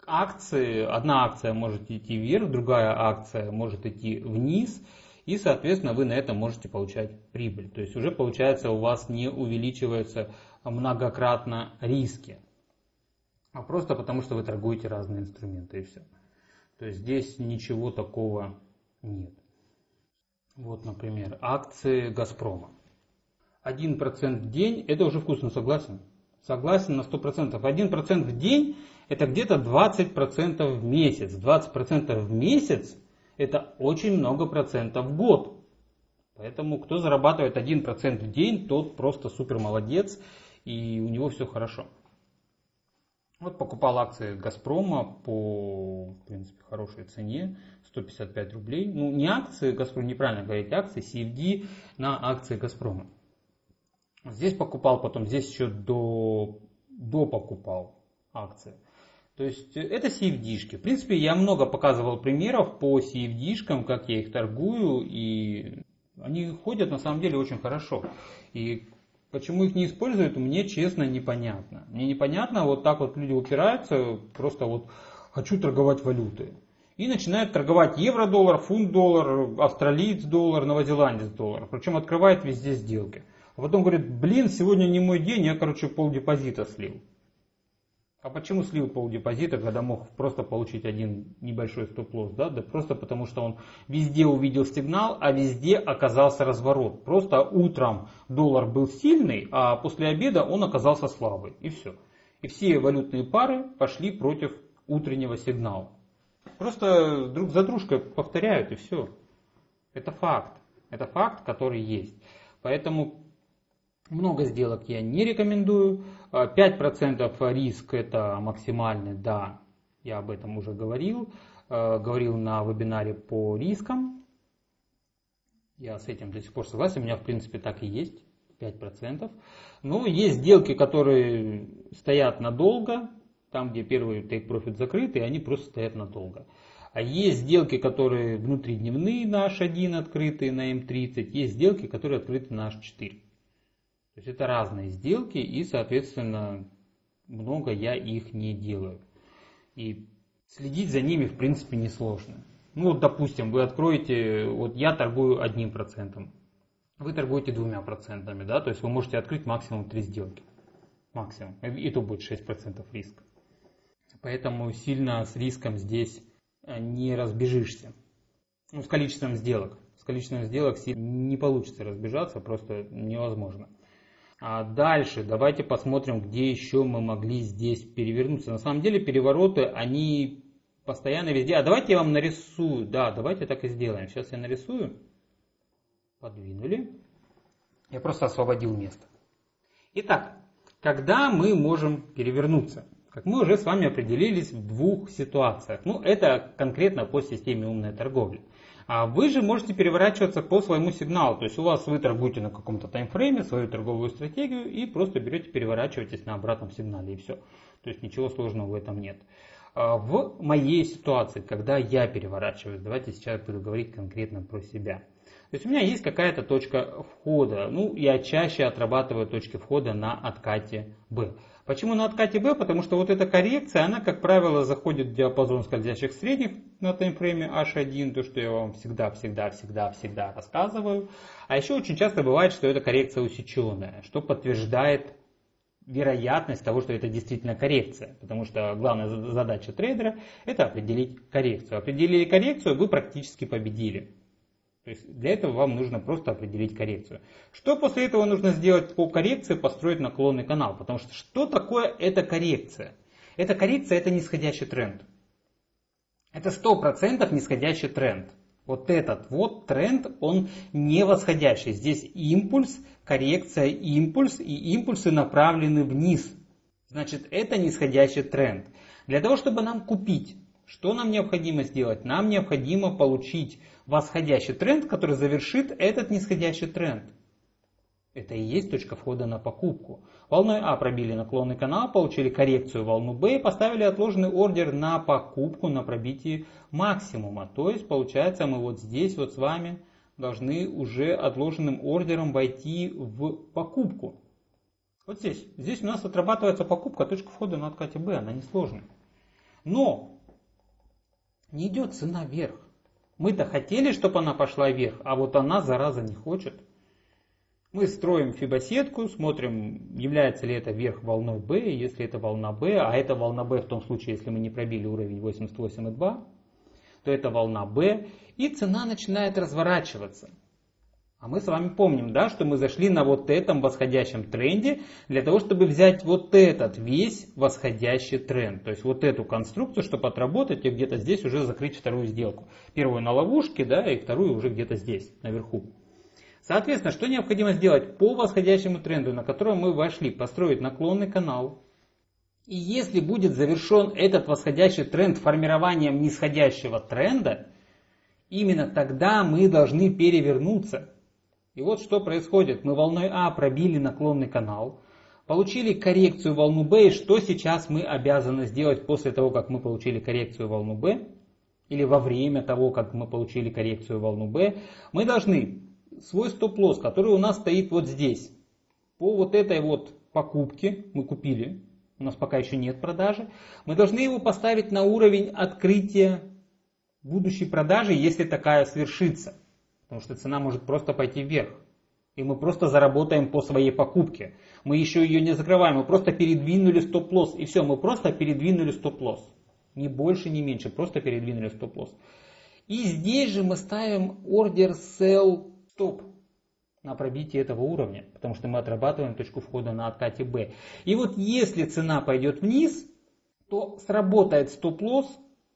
одна акция может идти вверх, другая акция может идти вниз, и, соответственно, вы на этом можете получать прибыль. То есть уже получается у вас не увеличиваются многократно риски, а просто потому что вы торгуете разные инструменты и все. То есть здесь ничего такого нет. Вот, например, акции Газпрома. 1% в день, это уже вкусно, согласен? Согласен на 100%. 1% в день это где-то 20% в месяц. 20% в месяц это очень много процентов в год. Поэтому кто зарабатывает 1% в день, тот просто супер молодец и у него все хорошо. Вот покупал акции Газпрома по, в принципе, хорошей цене, 155 рублей. Не акции Газпрома, неправильно говорить, акции CFD на акции Газпрома. Здесь покупал, потом здесь еще покупал акции. То есть это CFD-шки. В принципе, я много показывал примеров по CFD-шкам, как я их торгую, и они ходят на самом деле очень хорошо. И Почему их не используют, мне честно непонятно. Мне непонятно, вот так вот люди упираются, просто вот хочу торговать валютой. И начинают торговать евро-доллар, фунт-доллар, австралиец-доллар, новозеландец-доллар. Причем открывает везде сделки. А потом говорит, блин, сегодня не мой день, я, полдепозита слил. А почему слил полдепозита, когда мог просто получить один небольшой стоп-лосс? Да? Да просто потому, что он везде увидел сигнал, а везде оказался разворот. Просто утром доллар был сильный, а после обеда он оказался слабый. И все. И все валютные пары пошли против утреннего сигнала. Просто друг за дружкой повторяют, и все. Это факт. Это факт, который есть. Поэтому много сделок я не рекомендую. 5% риск это максимальный, да, я об этом уже говорил. Говорил на вебинаре по рискам. Я с этим до сих пор согласен, у меня в принципе так и есть, 5%. Но есть сделки, которые стоят надолго, там где первый take profit закрыт, и они просто стоят надолго. А есть сделки, которые внутридневные на H1 открытые, на М30, есть сделки, которые открыты на H4. То есть это разные сделки, и, соответственно, много я их не делаю. И следить за ними, в принципе, несложно. Ну, допустим, вы откроете, вот я торгую 1%, вы торгуете 2%, да, то есть вы можете открыть максимум 3 сделки. Максимум. И то будет 6% риска. Поэтому сильно с риском здесь не разбежишься. Ну, с количеством сделок. С количеством сделок не получится разбежаться, просто невозможно. А дальше давайте посмотрим, где еще мы могли здесь перевернуться. На самом деле перевороты, они постоянно везде. А давайте я вам нарисую. Да, давайте так и сделаем. Сейчас я нарисую. Подвинули. Я просто освободил место. Итак, когда мы можем перевернуться? Как мы уже с вами определились в двух ситуациях. Ну, это конкретно по системе умной торговли. А вы же можете переворачиваться по своему сигналу. То есть вы торгуете на каком-то таймфрейме свою торговую стратегию и просто берете, переворачиваетесь на обратном сигнале и все. То есть ничего сложного в этом нет. В моей ситуации, когда я переворачиваюсь, давайте сейчас буду говорить конкретно про себя. То есть у меня есть какая-то точка входа. Ну, я чаще отрабатываю точки входа на откате B. Почему на откате B? Потому что вот эта коррекция, она, как правило, заходит в диапазон скользящих средних на таймфрейме H1, то, что я вам всегда рассказываю. А еще очень часто бывает, что эта коррекция усеченная, что подтверждает вероятность того, что это действительно коррекция. Потому что главная задача трейдера – это определить коррекцию. Определили коррекцию, вы практически победили. То есть для этого вам нужно просто определить коррекцию. Что после этого нужно сделать по коррекции? Построить наклонный канал. Потому что такое эта коррекция? Эта коррекция это нисходящий тренд. Это 100% нисходящий тренд. Вот этот вот тренд, он не восходящий. Здесь импульс, коррекция, импульс, и импульсы направлены вниз. Значит, это нисходящий тренд. Для того, чтобы нам купить, что нам необходимо сделать? Нам необходимо получить восходящий тренд, который завершит этот нисходящий тренд. Это и есть точка входа на покупку. Волной А пробили наклонный канал, получили коррекцию волну Б и поставили отложенный ордер на покупку на пробитии максимума. То есть получается мы вот здесь вот с вами должны уже отложенным ордером войти в покупку. Вот здесь. Здесь у нас отрабатывается покупка, точка входа на откате Б, она несложная. Но не идет цена вверх. Мы-то хотели, чтобы она пошла вверх, а вот она, зараза, не хочет. Мы строим фибосетку, смотрим, является ли это вверх волной B, если это волна B, а это волна B в том случае, если мы не пробили уровень 88,2, то это волна B, и цена начинает разворачиваться. А мы с вами помним, да, что мы зашли на вот этом восходящем тренде для того, чтобы взять вот этот весь восходящий тренд. То есть вот эту конструкцию, чтобы отработать и где-то здесь уже закрыть вторую сделку. Первую на ловушке, да, и вторую уже где-то здесь, наверху. Соответственно, что необходимо сделать по восходящему тренду, на который мы вошли? Построить наклонный канал. И если будет завершен этот восходящий тренд формированием нисходящего тренда, именно тогда мы должны перевернуться. И вот что происходит. Мы волной А пробили наклонный канал, получили коррекцию волну Б. И что сейчас мы обязаны сделать после того, как мы получили коррекцию волну Б? Или во время того, как мы получили коррекцию волну Б? Мы должны свой стоп-лосс, который у нас стоит вот здесь, по вот этой вот покупке, мы купили, у нас пока еще нет продажи, мы должны его поставить на уровень открытия будущей продажи, если такая свершится. Потому что цена может просто пойти вверх. И мы просто заработаем по своей покупке. Мы еще ее не закрываем, мы просто передвинули стоп-лосс. И все, мы просто передвинули стоп-лосс. Ни больше, ни меньше, просто передвинули стоп-лосс. И здесь же мы ставим order sell stop на пробитие этого уровня. Потому что мы отрабатываем точку входа на откате B. И вот если цена пойдет вниз, то сработает стоп-лосс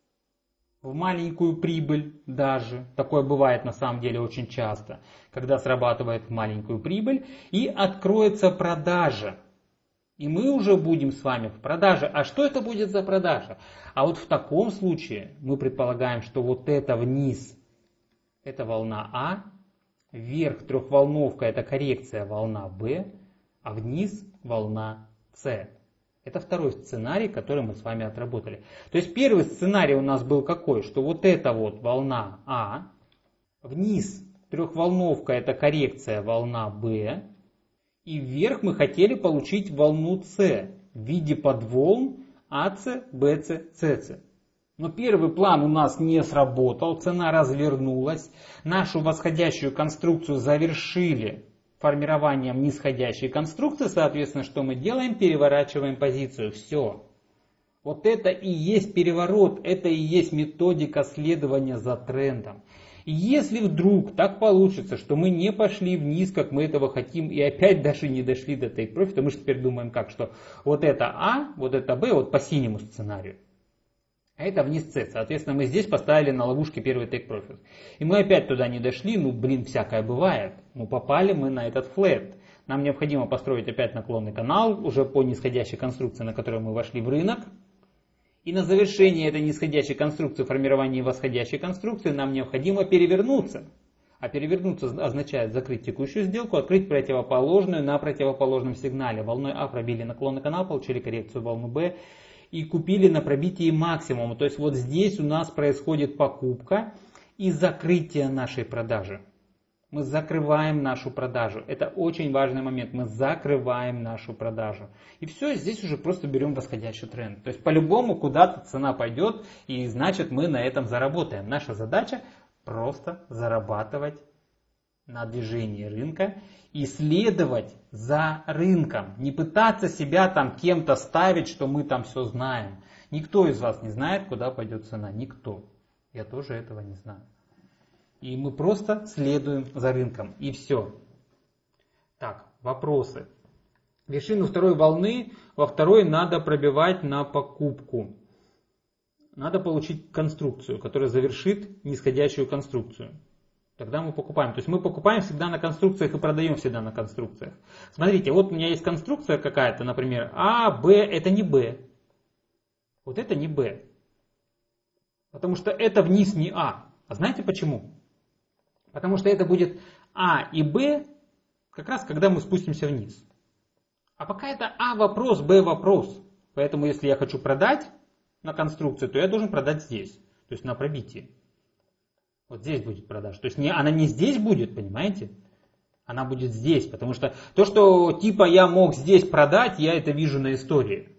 в маленькую прибыль даже. Такое бывает на самом деле очень часто, когда срабатывает маленькую прибыль и откроется продажа. И мы уже будем с вами в продаже. А что это будет за продажа? А вот в таком случае мы предполагаем, что вот это вниз, это волна А, вверх трехволновка, это коррекция волна Б, а вниз волна С. Это второй сценарий, который мы с вами отработали. То есть первый сценарий у нас был какой? Что вот эта вот волна А, вниз трехволновка, это коррекция волна Б, и вверх мы хотели получить волну С в виде подволн АС, БС, СС. Но первый план у нас не сработал, цена развернулась, нашу восходящую конструкцию завершили формированием нисходящей конструкции, соответственно, что мы делаем? Переворачиваем позицию. Все. Вот это и есть переворот, это и есть методика следования за трендом. И если вдруг так получится, что мы не пошли вниз, как мы этого хотим, и опять даже не дошли до take profit, мы же теперь думаем как, что вот это А, вот это Б, вот по синему сценарию. А это вниз С. Соответственно, мы здесь поставили на ловушке первый take profit. И мы опять туда не дошли, всякое бывает. Попали мы на этот флэт. Нам необходимо построить опять наклонный канал, уже по нисходящей конструкции, на которой мы вошли в рынок. И на завершение этой нисходящей конструкции, формирования восходящей конструкции, нам необходимо перевернуться. А перевернуться означает закрыть текущую сделку, открыть противоположную на противоположном сигнале. Волной А пробили наклонный канал, получили коррекцию волну Б. И купили на пробитии максимума. То есть вот здесь у нас происходит покупка и закрытие нашей продажи. Мы закрываем нашу продажу. Это очень важный момент. Мы закрываем нашу продажу. И все, здесь уже просто берем восходящий тренд. То есть по-любому куда-то цена пойдет, и значит мы на этом заработаем. Наша задача просто зарабатывать на движении рынка и следовать за рынком. Не пытаться себя там кем-то ставить, что мы там все знаем. Никто из вас не знает, куда пойдет цена. Никто. Я тоже этого не знаю. И мы просто следуем за рынком. И все. Так, вопросы. Вершину второй волны во второй надо пробивать на покупку. Надо получить конструкцию, которая завершит нисходящую конструкцию. Тогда мы покупаем. То есть мы покупаем всегда на конструкциях и продаем всегда на конструкциях. Смотрите, вот у меня есть конструкция какая-то, например, А, Б, это не Б. Вот это не Б. Потому что это вниз не А. А знаете почему? Потому что это будет А и Б как раз когда мы спустимся вниз. А пока это А вопрос, Б вопрос. Поэтому если я хочу продать на конструкцию, то я должен продать здесь. То есть на пробитии. Вот здесь будет продажа. То есть она не здесь будет, понимаете? Она будет здесь. Потому что то, что типа я мог здесь продать, я это вижу на истории.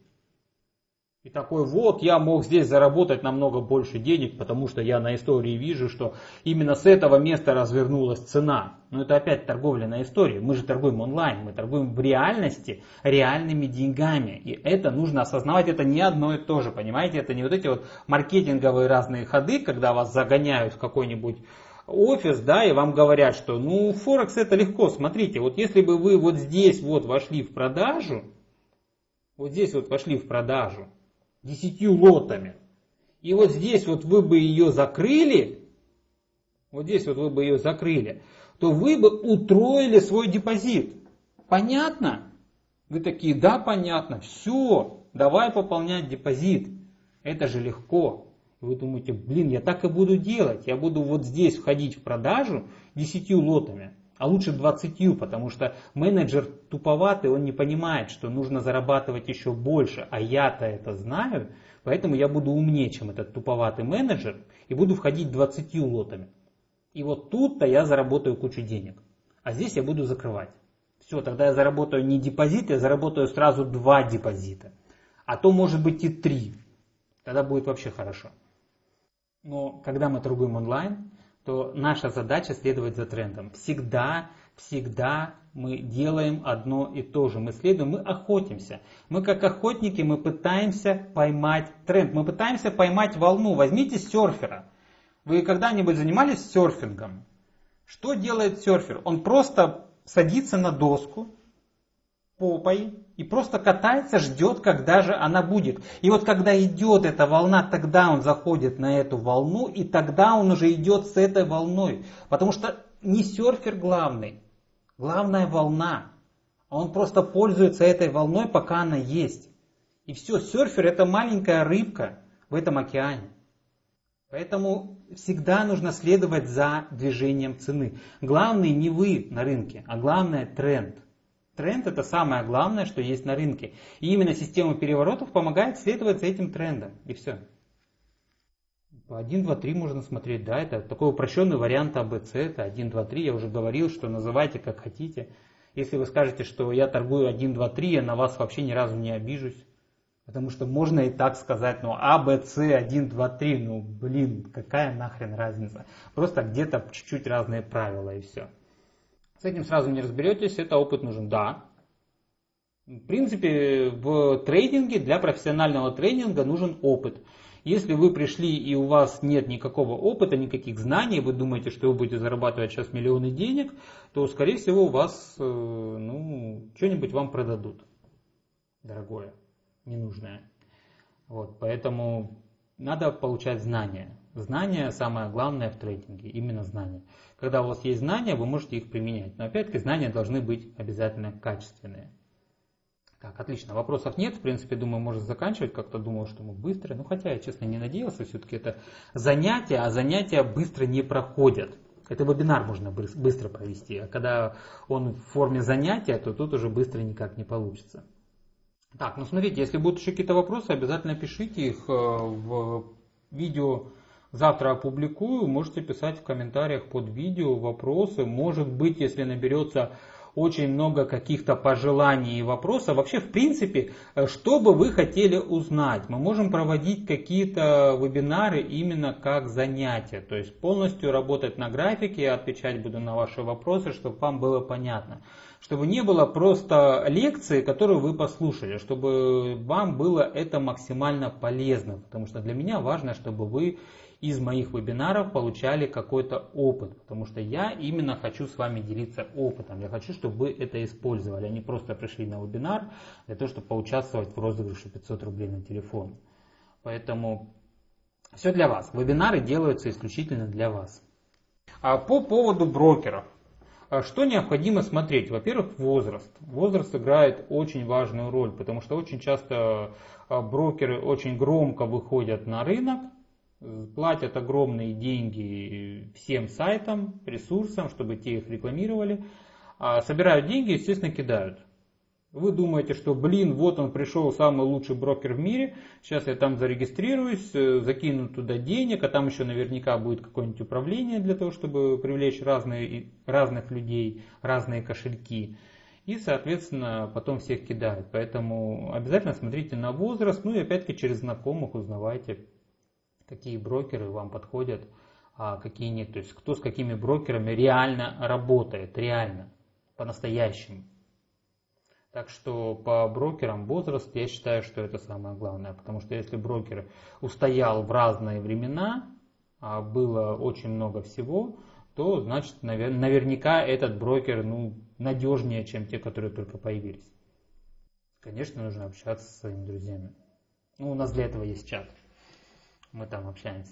И такой вот, я мог здесь заработать намного больше денег, потому что я на истории вижу, что именно с этого места развернулась цена. Но это опять торговля на истории. Мы же торгуем онлайн, мы торгуем в реальности реальными деньгами. И это нужно осознавать, это не одно и то же, понимаете? Это не вот эти вот маркетинговые разные ходы, когда вас загоняют в какой-нибудь офис, да, и вам говорят, что Форекс это легко. Смотрите, вот если бы вы вот здесь вот вошли в продажу, вот здесь вот вошли в продажу, 10 лотами. И вот здесь вот вы бы ее закрыли, вот здесь вот вы бы ее закрыли, то вы бы утроили свой депозит. Понятно? Вы такие, да, понятно, все, давай пополнять депозит. Это же легко. И вы думаете, я так и буду делать. Я буду вот здесь входить в продажу 10 лотами. А лучше 20, потому что менеджер туповатый, он не понимает, что нужно зарабатывать еще больше. А я-то это знаю, поэтому я буду умнее, чем этот туповатый менеджер, и буду входить 20 лотами. И вот тут-то я заработаю кучу денег. А здесь я буду закрывать. Все, тогда я заработаю не депозит, я заработаю сразу 2 депозита. А то может быть и 3. Тогда будет вообще хорошо. Но когда мы торгуем онлайн, то наша задача следовать за трендом. Всегда мы делаем одно и то же. Мы следуем, мы охотимся. Мы как охотники, мы пытаемся поймать тренд. Мы пытаемся поймать волну. Возьмите серфера. Вы когда-нибудь занимались серфингом? Что делает серфер? Он просто садится на доску попой и просто катается, ждет, когда же она будет. И вот когда идет эта волна, тогда он заходит на эту волну, и тогда он уже идет с этой волной. Потому что не серфер главный, главная волна. Он просто пользуется этой волной, пока она есть. И все, серфер это маленькая рыбка в этом океане. Поэтому всегда нужно следовать за движением цены. Главный не вы на рынке, а главное тренд. Тренд это самое главное, что есть на рынке. И именно система переворотов помогает следовать за этим трендом. И все. По 1, 2, 3 можно смотреть. Да, это такой упрощенный вариант АБЦ. Это 1, 2, 3. Я уже говорил, что называйте как хотите. Если вы скажете, что я торгую 1, 2, 3, я на вас вообще ни разу не обижусь. Потому что можно и так сказать, ну АБЦ 1, 2, 3, ну блин, какая нахрен разница. Просто где-то чуть-чуть разные правила и все. С этим сразу не разберетесь, это опыт нужен, да. В принципе, в трейдинге, для профессионального трейдинга нужен опыт. Если вы пришли и у вас нет никакого опыта, никаких знаний, вы думаете, что вы будете зарабатывать сейчас миллионы денег, то, скорее всего, у вас что-нибудь вам продадут. Дорогое, ненужное. Вот, поэтому надо получать знания. Знания самое главное в трейдинге, именно знания. Когда у вас есть знания, вы можете их применять. Но опять-таки знания должны быть обязательно качественные. Так, отлично, вопросов нет. В принципе, думаю, можно заканчивать. Как-то думал, что мы быстро. Ну, хотя я, честно, не надеялся. Все-таки это занятия, а занятия быстро не проходят. Это вебинар можно быстро провести. А когда он в форме занятия, то тут уже быстро никак не получится. Так, ну смотрите, если будут еще какие-то вопросы, обязательно пишите их в видео. Завтра опубликую, можете писать в комментариях под видео вопросы. Может быть, если наберется очень много каких-то пожеланий и вопросов. Вообще, в принципе, что бы вы хотели узнать? Мы можем проводить какие-то вебинары именно как занятия. То есть полностью работать на графике, я отвечать буду на ваши вопросы, чтобы вам было понятно. Чтобы не было просто лекции, которую вы послушали, чтобы вам было это максимально полезно. Потому что для меня важно, чтобы вы из моих вебинаров получали какой-то опыт, потому что я именно хочу с вами делиться опытом. Я хочу, чтобы вы это использовали, а не просто пришли на вебинар для того, чтобы поучаствовать в розыгрыше 500 рублей на телефон. Поэтому все для вас. Вебинары делаются исключительно для вас. А по поводу брокеров. Что необходимо смотреть? Во-первых, возраст. Возраст играет очень важную роль, потому что очень часто брокеры очень громко выходят на рынок, платят огромные деньги всем сайтам, ресурсам, чтобы те их рекламировали, собирают деньги и, естественно, кидают. Вы думаете, что, вот он пришел, самый лучший брокер в мире, сейчас я там зарегистрируюсь, закину туда денег, а там еще наверняка будет какое-нибудь управление для того, чтобы привлечь разных людей, разные кошельки. И, соответственно, потом всех кидают. Поэтому обязательно смотрите на возраст, ну и опять-таки через знакомых узнавайте, какие брокеры вам подходят, а какие нет. То есть кто с какими брокерами реально работает, реально, по-настоящему. Так что по брокерам возраст, я считаю, что это самое главное. Потому что если брокер устоял в разные времена, а было очень много всего, то значит наверняка этот брокер надежнее, чем те, которые только появились. Конечно, нужно общаться со своими друзьями. У нас для этого есть чат. Мы там общаемся.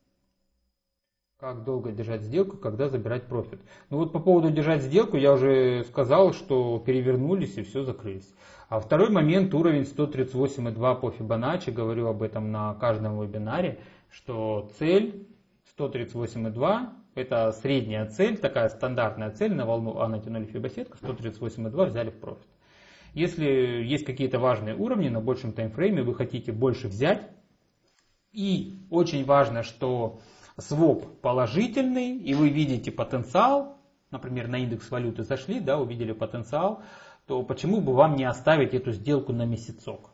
Как долго держать сделку, когда забирать профит? По поводу держать сделку я уже сказал, что перевернулись и все закрылись. А второй момент, уровень 138,2 по Фибоначчи, говорю об этом на каждом вебинаре, что цель 138,2 это средняя цель, такая стандартная цель на волну А натянули фибосетку, 138,2 взяли в профит. Если есть какие-то важные уровни на большем таймфрейме, вы хотите больше взять, и очень важно, что своп положительный, и вы видите потенциал, например, на индекс валюты зашли, да, увидели потенциал, то почему бы вам не оставить эту сделку на месяцок?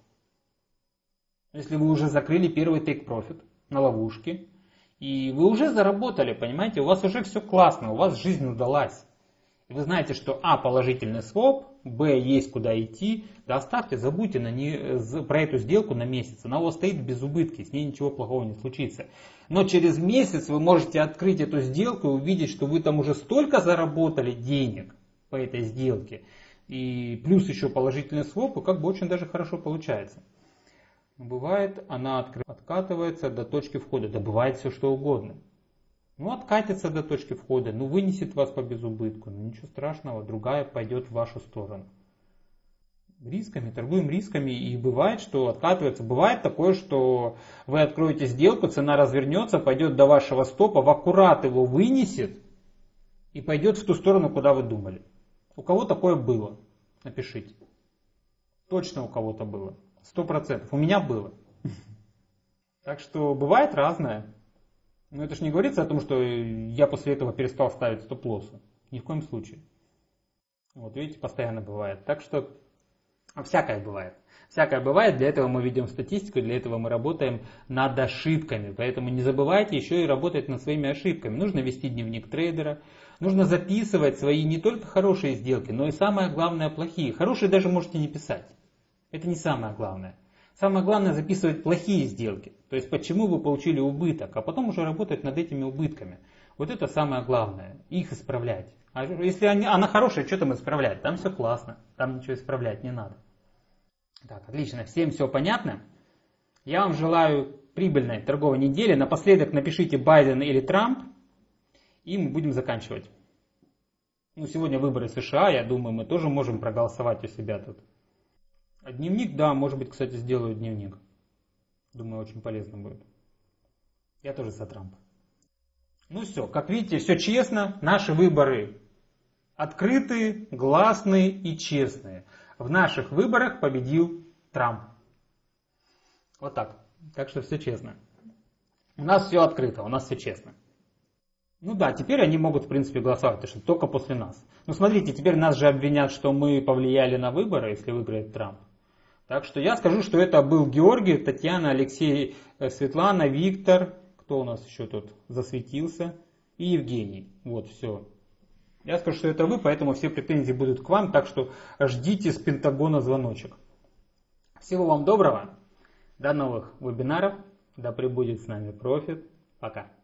Если вы уже закрыли первый take profit на ловушке, и вы уже заработали, понимаете, у вас уже все классно, у вас жизнь удалась. И вы знаете, что положительный своп, есть куда идти, да оставьте, забудьте про эту сделку на месяц. Она у вас стоит без убытки, с ней ничего плохого не случится. Но через месяц вы можете открыть эту сделку и увидеть, что вы там уже столько заработали денег по этой сделке. И плюс еще положительный своп, и как бы очень даже хорошо получается. Бывает, она откатывается до точки входа, да бывает все что угодно. Откатится до точки входа, вынесет вас по безубытку, ничего страшного, другая пойдет в вашу сторону. Рисками, торгуем рисками, и бывает, что откатывается. Бывает такое, что вы откроете сделку, цена развернется, пойдет до вашего стопа, в аккурат его вынесет и пойдет в ту сторону, куда вы думали. У кого такое было? Напишите. Точно у кого-то было. 100%. У меня было. Так что бывает разное. Но это же не говорится о том, что я после этого перестал ставить стоп-лоссы. Ни в коем случае. Вот видите, постоянно бывает. Так что всякое бывает. Всякое бывает, для этого мы ведем статистику, для этого мы работаем над ошибками. Поэтому не забывайте еще и работать над своими ошибками. Нужно вести дневник трейдера, нужно записывать свои не только хорошие сделки, но и самое главное плохие. Хорошие даже можете не писать. Это не самое главное. Самое главное записывать плохие сделки. То есть почему вы получили убыток, а потом уже работать над этими убытками. Вот это самое главное. Их исправлять. А если она хорошая, что там исправлять? Там все классно. Там ничего исправлять не надо. Так, отлично. Всем все понятно? Я вам желаю прибыльной торговой недели. Напоследок напишите Байден или Трамп. И мы будем заканчивать. Сегодня выборы США. Я думаю, мы тоже можем проголосовать у себя тут. А дневник, да, может быть, кстати, сделаю дневник. Думаю, очень полезно будет. Я тоже за Трампа. Все, как видите, все честно. Наши выборы открытые, гласные и честные. В наших выборах победил Трамп. Вот так. Так что все честно. У нас все открыто, у нас все честно. Теперь они могут, в принципе, голосовать, потому что только после нас. Смотрите, теперь нас же обвинят, что мы повлияли на выборы, если выиграет Трамп. Так что я скажу, что это был Георгий, Татьяна, Алексей, Светлана, Виктор, кто у нас еще тут засветился, и Евгений. Вот, все. Я скажу, что это вы, поэтому все претензии будут к вам, так что ждите с Пентагона звоночек. Всего вам доброго, до новых вебинаров, да пребудет с нами профит. Пока.